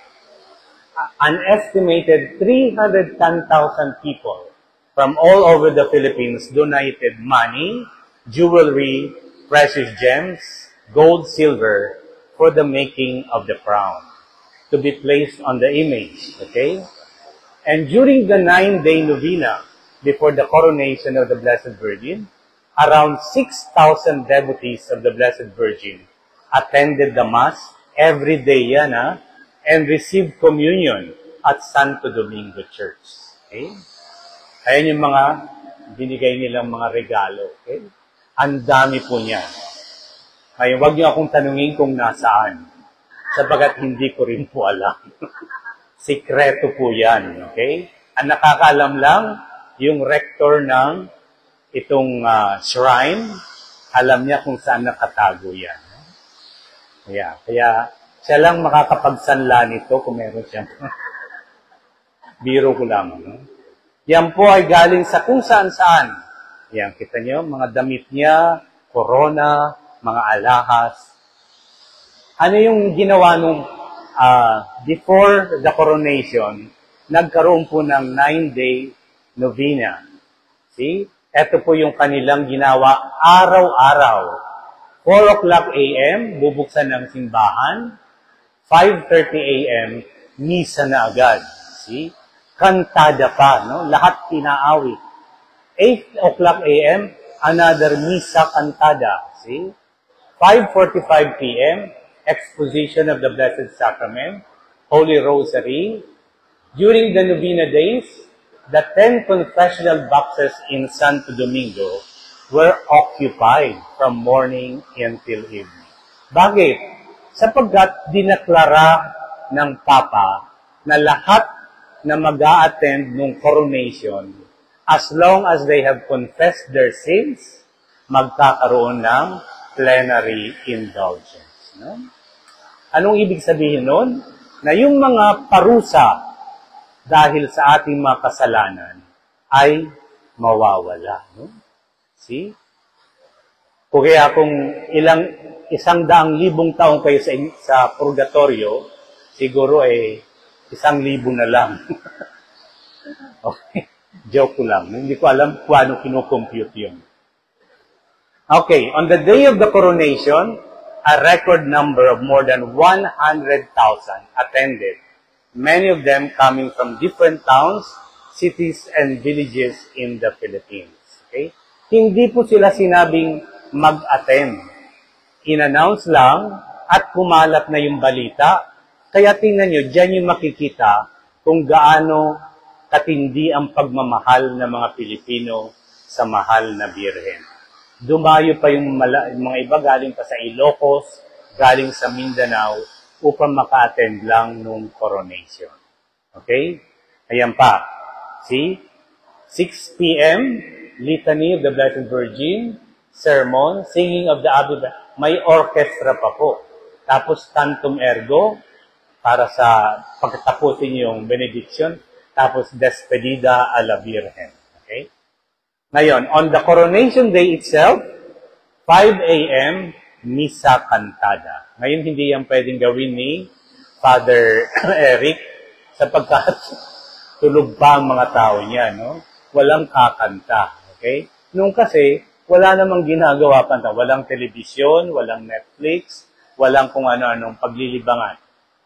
An estimated three hundred ten thousand people from all over the Philippines donated money, jewelry, precious gems, gold, silver, for the making of the crown to be placed on the image. Okay? And during the nine-day novena before the coronation of the Blessed Virgin, around six thousand devotees of the Blessed Virgin attended the Mass every day yan, ha? And received communion at Santo Domingo Church. Okay? Ayan yung mga binigay nilang mga regalo. Okay? Ang dami po niya. Ngayon, huwag niyo akong tanungin kung nasaan. Sabagat hindi ko rin po alam. Sikreto po yan. Okay? Ang nakakaalam lang, yung rector ng itong uh, shrine, alam niya kung saan nakatago yan. Yeah. Kaya, siya lang makakapagsanla nito kung meron siyang biro ko lamang. No? Yan po ay galing sa kung saan-saan. Yan, kita niyo, mga damit niya, corona, mga alahas. Ano yung ginawa nung uh, before the coronation, nagkaroon po ng nine-day novena. See? Ito po yung kanilang ginawa araw-araw. four o'clock a m, bubuksan ng simbahan. five thirty a m, misa na agad. See? Kantada pa, no? Lahat pinaawi. eight o'clock a m, another misa kantada. See? five forty-five p m, exposition of the Blessed Sacrament, Holy Rosary. During the novena days, the ten confessional boxes in Santo Domingo were occupied from morning until evening. Bakit? Sapagkat dineklara ng Papa na lahat na mag-a-attend ng coronation, as long as they have confessed their sins, magkakaroon ng plenary indulgence. No? Anong ibig sabihin nun? Na yung mga parusa dahil sa ating mga kasalanan ay mawawala. No? See? Kung kaya kung ilang, isang daang libong taong kayo sa, sa purgatorio, siguro eh, isang libo na lang. Okay. Joke ko lang. Hindi ko alam kung ano kinocompute yun. Okay. On the day of the coronation, a record number of more than one hundred thousand attended. Many of them coming from different towns, cities, and villages in the Philippines. Okay? Hindi po sila sinabing mag-attend. In-announce lang at kumalat na yung balita. Kaya tingnan nyo, dyan yung makikita kung gaano katindi ang pagmamahal ng mga Pilipino sa mahal na Birhen. Dumayo pa yung mala- mga iba galing pa sa Ilocos, galing sa Mindanao, upang maka-attend lang nung coronation. Okay? Ayan pa. See? six p m, Litany of the Blessed Virgin, sermon, singing of the Abba. May orchestra pa po. Tapos Tantum Ergo, para sa pagkatapusin yung benediction. Tapos Despedida a la Virgen. Okay? Ngayon, on the coronation day itself, five a m, Misa Cantada. Ngayon, hindi yan pwedeng gawin ni Father Eric sapagkat tulog pa ang mga tao niya, no? Walang kakanta, okay? Nung kasi, wala namang ginagawa pa. Walang telebisyon, walang Netflix, walang kung ano-anong paglilibangan.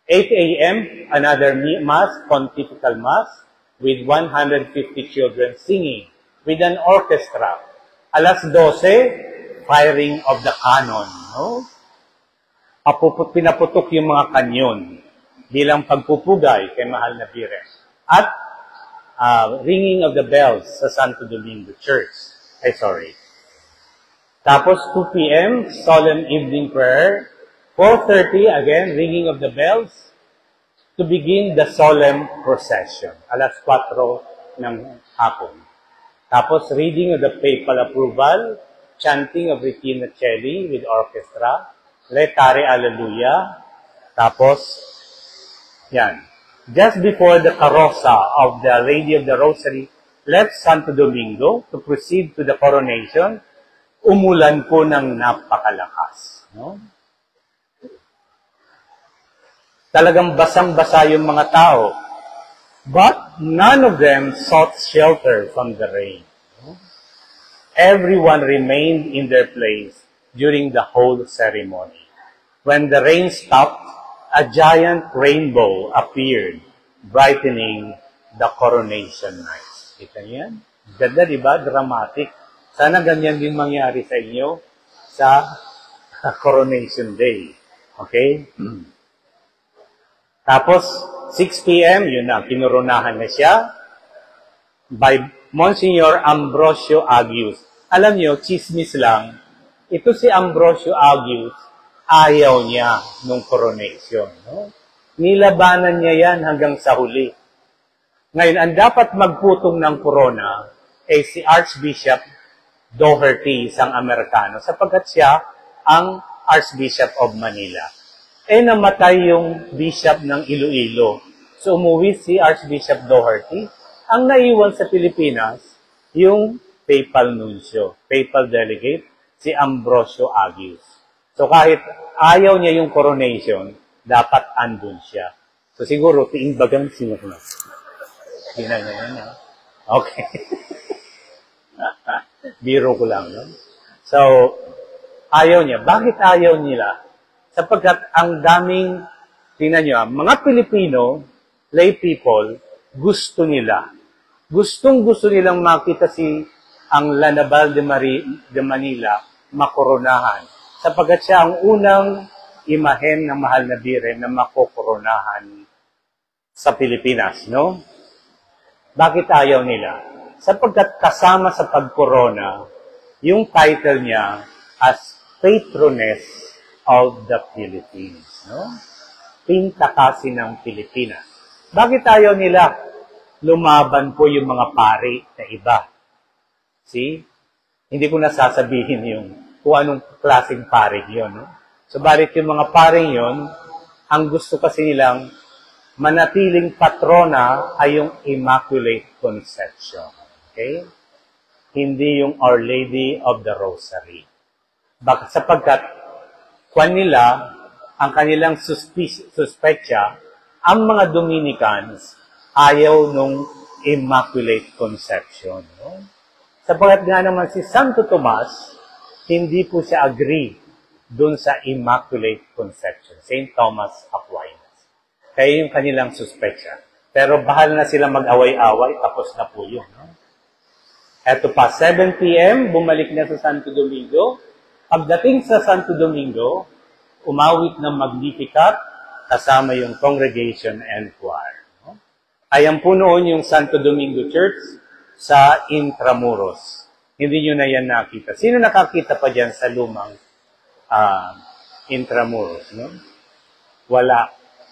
eight a m, another mass, pontifical mass, with one hundred fifty children singing, with an orchestra. Alas dose, firing of the cannon. No? Papuput, pinaputok yung mga kanyon bilang pagpupugay kay Mahal na Birhen. At uh, ringing of the bells sa Santo Domingo Church. Ay, sorry. Tapos two p m, solemn evening prayer. four thirty, again, ringing of the bells to begin the solemn procession. Alas kwatro ng hapon. Tapos reading of the papal approval, chanting of Regina Coeli with orchestra, Letare Alleluia. Tapos, yan. Just before the carroza of the Lady of the Rosary left Santo Domingo to proceed to the coronation, umulan po ng napakalakas. No? Talagang basang-basa yung mga tao. But none of them sought shelter from the rain. No? Everyone remained in their place during the whole ceremony. When the rain stopped, a giant rainbow appeared, brightening the coronation night. Kita niyo yan? Ganda, di ba? Dramatic. Sana ganyan din mangyari sa inyo sa Coronation Day. Okay? Tapos, six p m, yun na, kinurunahan na siya by Monsignor Ambrosio Agius. Alam niyo, chismis lang, ito si Ambrosio Agius, ayaw niya nung coronation. No? Nilabanan niya yan hanggang sa huli. Ngayon, ang dapat magputong ng corona ay si Archbishop Doherty, isang Amerikano, sapagkat siya ang Archbishop of Manila. Eh, namatay yung Bishop ng Iloilo. So, umuwi si Archbishop Doherty. Ang naiwan sa Pilipinas, yung papal nuncio, papal delegate, si Ambrosio Agius. So, kahit ayaw niya yung coronation, dapat andun siya. So, siguro, tiimbagang sinunod. Tingnan niya yan, ha? Okay. Biro ko lang, no? So, ayaw niya. Bakit ayaw nila? Sapagkat ang daming, tingnan niyo, mga Pilipino, lay people, gusto nila. Gustong-gusto nilang makita si ang Lanabal de, Mari, de Manila makoronahan. Sapagkat siya ang unang imahen ng Mahal na Birhen na makokoronahan sa Pilipinas, no? Bakit ayaw nila? Sapagkat kasama sa pagkorona, yung title niya as Patroness of the Philippines. No? Pintakasi ng Pilipinas. Bakit ayaw nila? Lumaban po yung mga pari na iba. See? Hindi ko nasasabihin yung kung anong klaseng pari yun. No? Subalit yung mga paring yun, ang gusto kasi nilang manatiling patrona ay yung Immaculate Conception. Okay? Hindi yung Our Lady of the Rosary. Bak sapagkat kwan nila, ang kanilang suspetsya, ang mga Dominicans ayaw nung Immaculate Conception. No? Sapagkat nga naman si Santo Tomas, hindi po siya agree dun sa Immaculate Conception. Saint Thomas Aquinas. Kaya yung kanilang suspetsya. Pero bahal na sila mag-away-away, tapos na po yun. No? Eto pa, seven p m, bumalik na sa Santo Domingo. Pagdating sa Santo Domingo, umawit ng Magnificat, kasama yung congregation and choir. No? Ayan po noon yung Santo Domingo Church sa Intramuros. Hindi nyo na yan nakita. Sino nakakita pa dyan sa lumang uh, Intramuros? No? Wala.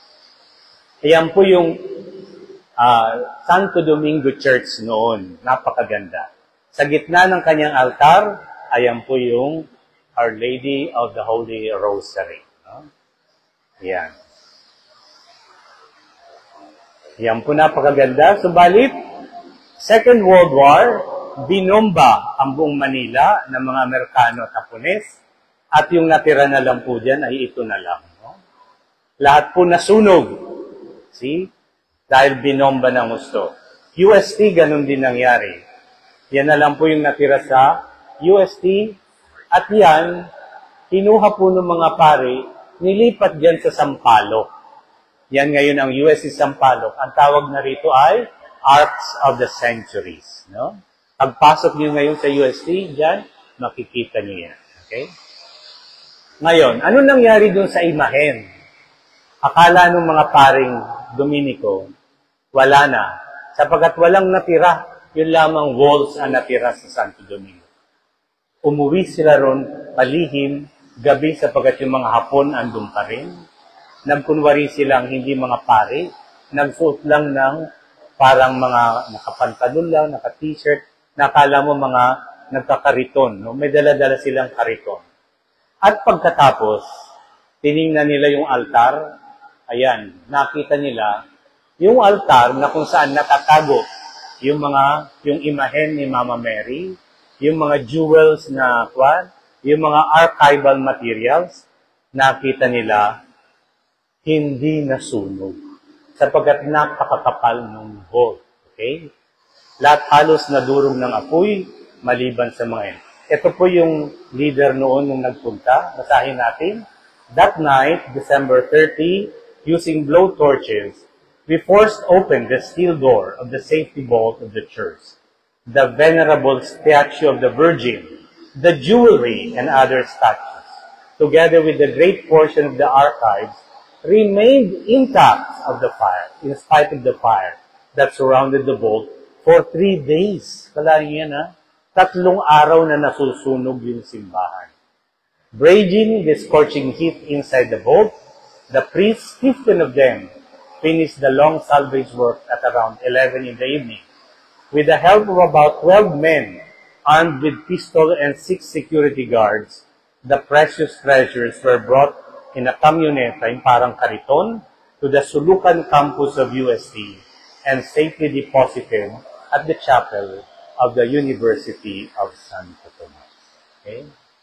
Ayan po yung uh, Santo Domingo Church noon. Napakaganda. Sa gitna ng kanyang altar, ayan po yung Our Lady of the Holy Rosary. No? Yan. Yan po napakaganda. Subalit, Second World War, binomba ang buong Manila ng mga Amerikano at Hapones at yung natira na lang po dyan ay ito na lang. No? Lahat po nasunog. See? Dahil binomba ng gusto. U S T, ganun din nangyari. Yan na lang po yung natira sa U S T. At yan, kinuha po ng mga pari, nilipat dyan sa Sampaloc. Yan ngayon ang U S C Sampaloc. Ang tawag na rito ay Arcs of the Centuries. No? Pagpasok niyo ngayon sa U S C, dyan, makikita niyo yan. Okay? Ngayon, ano nangyari doon sa imahen? Akala ng mga paring Dominico, wala na. Sapagkat walang natira, yun lamang walls ang natira sa Santo Domingo. Umuwi sila ron, palihim, gabi sapagkat yung mga Hapon andun pa rin. Nagkunwari silang hindi mga pari, nagsuot lang ng parang mga nakapantalon lang, naka-t-shirt, nakala mo mga nagkakariton. No? May dala-dala silang kariton. At pagkatapos, tiningnan nila yung altar, ayan, nakita nila yung altar na kung saan nakatago yung mga, yung imahen ni Mama Mary, yung mga jewels na kwan, yung mga archival materials, nakita nila, hindi nasunog. Sapagkat napakakapal ng gold. Okay? Lahat halos nadurog ng apoy, maliban sa mga yan. Ito po yung leader noon nung nagpunta. Basahin natin. That night, December thirtieth, using blow torches, we forced open the steel door of the safety vault of the church. The venerable statue of the Virgin, the jewelry, and other statues, together with the great portion of the archives, remained intact of the fire, in spite of the fire that surrounded the vault for three days. Kala niyo yan, ha? Tatlong araw na nasusunog yung simbahan. Braving the scorching heat inside the vault, the priests, fifteen of them, finished the long salvage work at around eleven in the evening. With the help of about twelve men, armed with pistol and six security guards, the precious treasures were brought in a camioneta, yung parang kariton, to the Sulucan campus of U S C and safely deposited at the chapel of the University of Santo Tomas. Okay?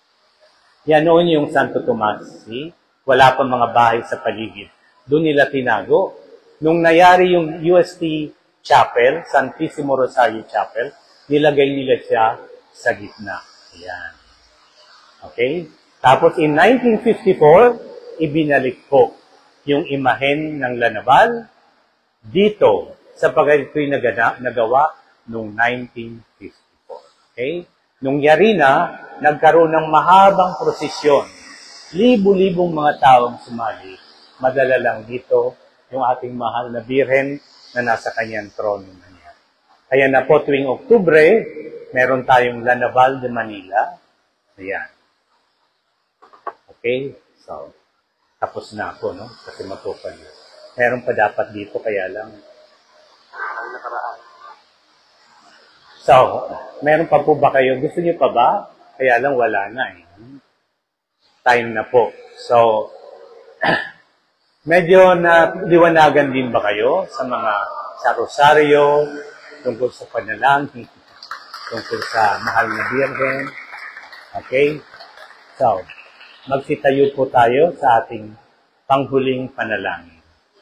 Yan noon yung Santo Tomas. See? Wala pang mga bahay sa paligid. Doon nila tinago. Nung nayari yung U S T Chapel, Santissimo Rosario Chapel, nilagay nila siya sa gitna. Ayan. Okay? Tapos in nineteen fifty-four, ibinalik po yung imahen ng Lanabal dito sa pagkat ito'y nagawa noong nineteen fifty-four. Okay? Nung yari na, nagkaroon ng mahabang prosesyon. Libo-libong mga taong sumali. Madala lang dito yung ating mahal na Birhen na nasa kanyang trono na niya. Kaya na po tuwing Oktubre, meron tayong Lanaval de Manila. Ayan. Okay? So, tapos na ako, no? Kasi matupan na. Meron pa dapat dito, kaya lang. Ang nakaraan. So, meron pa po ba kayo? Gusto niyo pa ba? Kaya lang wala na eh. Time na po. So, medyo na-liwanagan din ba kayo sa mga sa Rosario, tungkol sa panalangin, tungkol sa mahal na Birhen? Okay? So, magsitayo po tayo sa ating panghuling panalangin.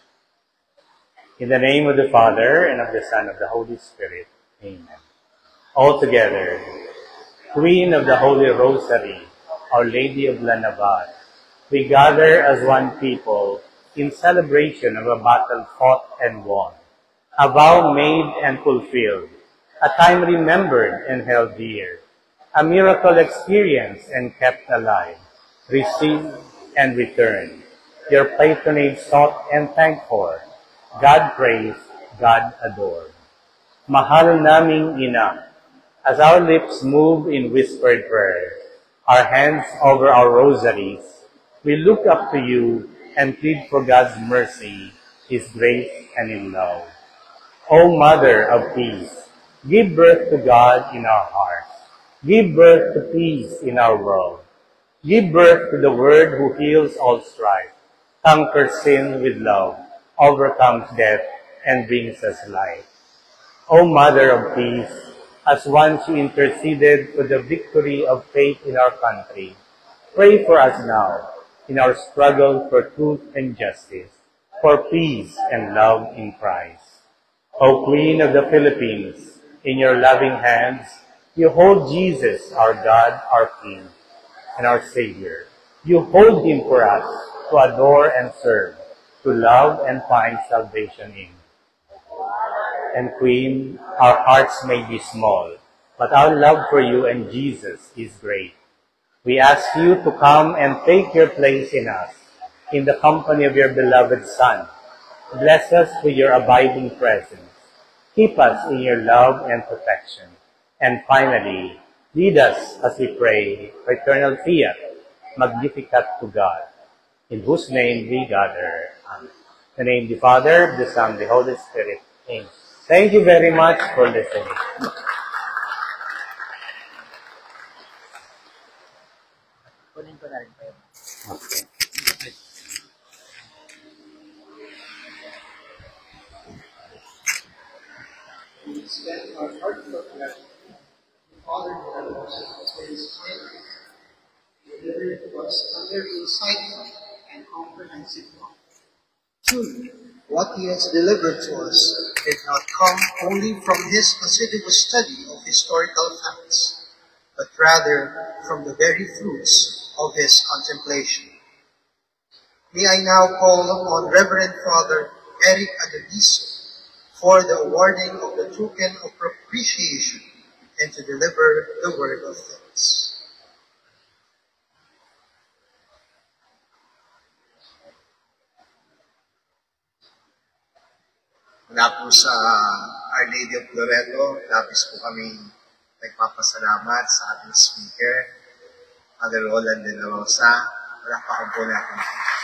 In the name of the Father, and of the Son, and of the Holy Spirit. Amen. All together, Queen of the Holy Rosary, Our Lady of Lanaval, we gather as one people in celebration of a battle fought and won, a vow made and fulfilled, a time remembered and held dear, a miracle experienced and kept alive, received and returned, your patronage sought and thanked for, God praised, God adored. Mahal naming Ina, as our lips move in whispered prayer, our hands over our rosaries, we look up to you and plead for God's mercy, His grace, and in love. O Mother of Peace, give birth to God in our hearts. Give birth to peace in our world. Give birth to the Word who heals all strife, conquers sin with love, overcomes death, and brings us life. O Mother of Peace, as once you interceded for the victory of faith in our country, pray for us now in our struggle for truth and justice, for peace and love in Christ. O Queen of the Philippines, in your loving hands, you hold Jesus, our God, our King, and our Savior. You hold Him for us to adore and serve. to love and find salvation in. And Queen, our hearts may be small, but our love for you and Jesus is great. We ask you to come and take your place in us, in the company of your beloved Son. Bless us with your abiding presence. Keep us in your love and protection. And finally, lead us as we pray for eternal fiat, Magnificat to God, in whose name we gather. Amen. In the name of the Father, the Son, the Holy Spirit. Amen. Thank you very much for listening. Kunin ko na rin kayo. Okay. Extend our heartfelt gratitude to Father Miraculous for his kindness delivered to us under insightful and comprehensive law. Truly, what he has delivered to us did not come only from his assiduous study of historical facts, but rather from the very fruits of his contemplation. May I now call upon Reverend Father Eric Adeliso for the awarding of the token of appreciation and to deliver the word of thanks. Mula po sa Our Lady of Loreto, labis po kami nagpapasalamat sa ating speaker, Father Roland de la Rosa. Palakpakan po natin.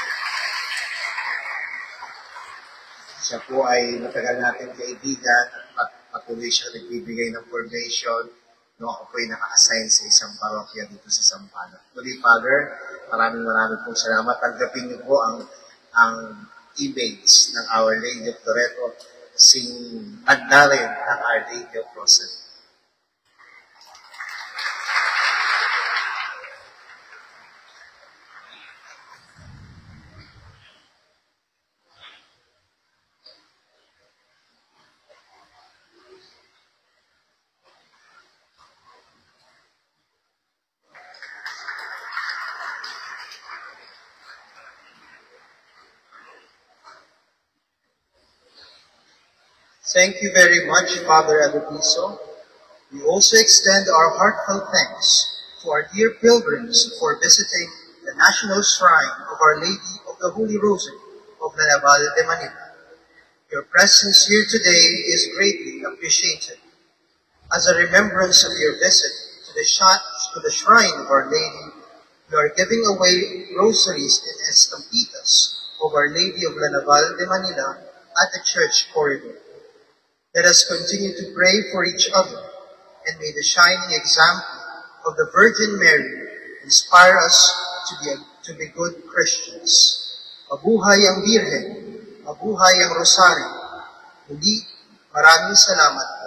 Siya po ay matagal natin kaibigan at patuloy siya nagbibigay ng formation nung ako po ay naka-assign sa isang parokya dito sa Sampaloc. Muli, Father, maraming maraming pong salamat. Tanggapin niyo po ang ang image ng Our Lady of Loreto, sing tagda rin ng Our Lady of Rosary. Thank you very much, Father Adeliso. We also extend our heartfelt thanks to our dear pilgrims for visiting the National Shrine of Our Lady of the Holy Rosary of La Naval de Manila. Your presence here today is greatly appreciated. As a remembrance of your visit to the, to the Shrine of Our Lady, you are giving away rosaries and estampitas of Our Lady of La Naval de Manila at the church corridor. Let us continue to pray for each other, and may the shining example of the Virgin Mary inspire us to be, to be good Christians. Mabuhay ang Birhen, mabuhay ang Rosario. Muli, maraming salamat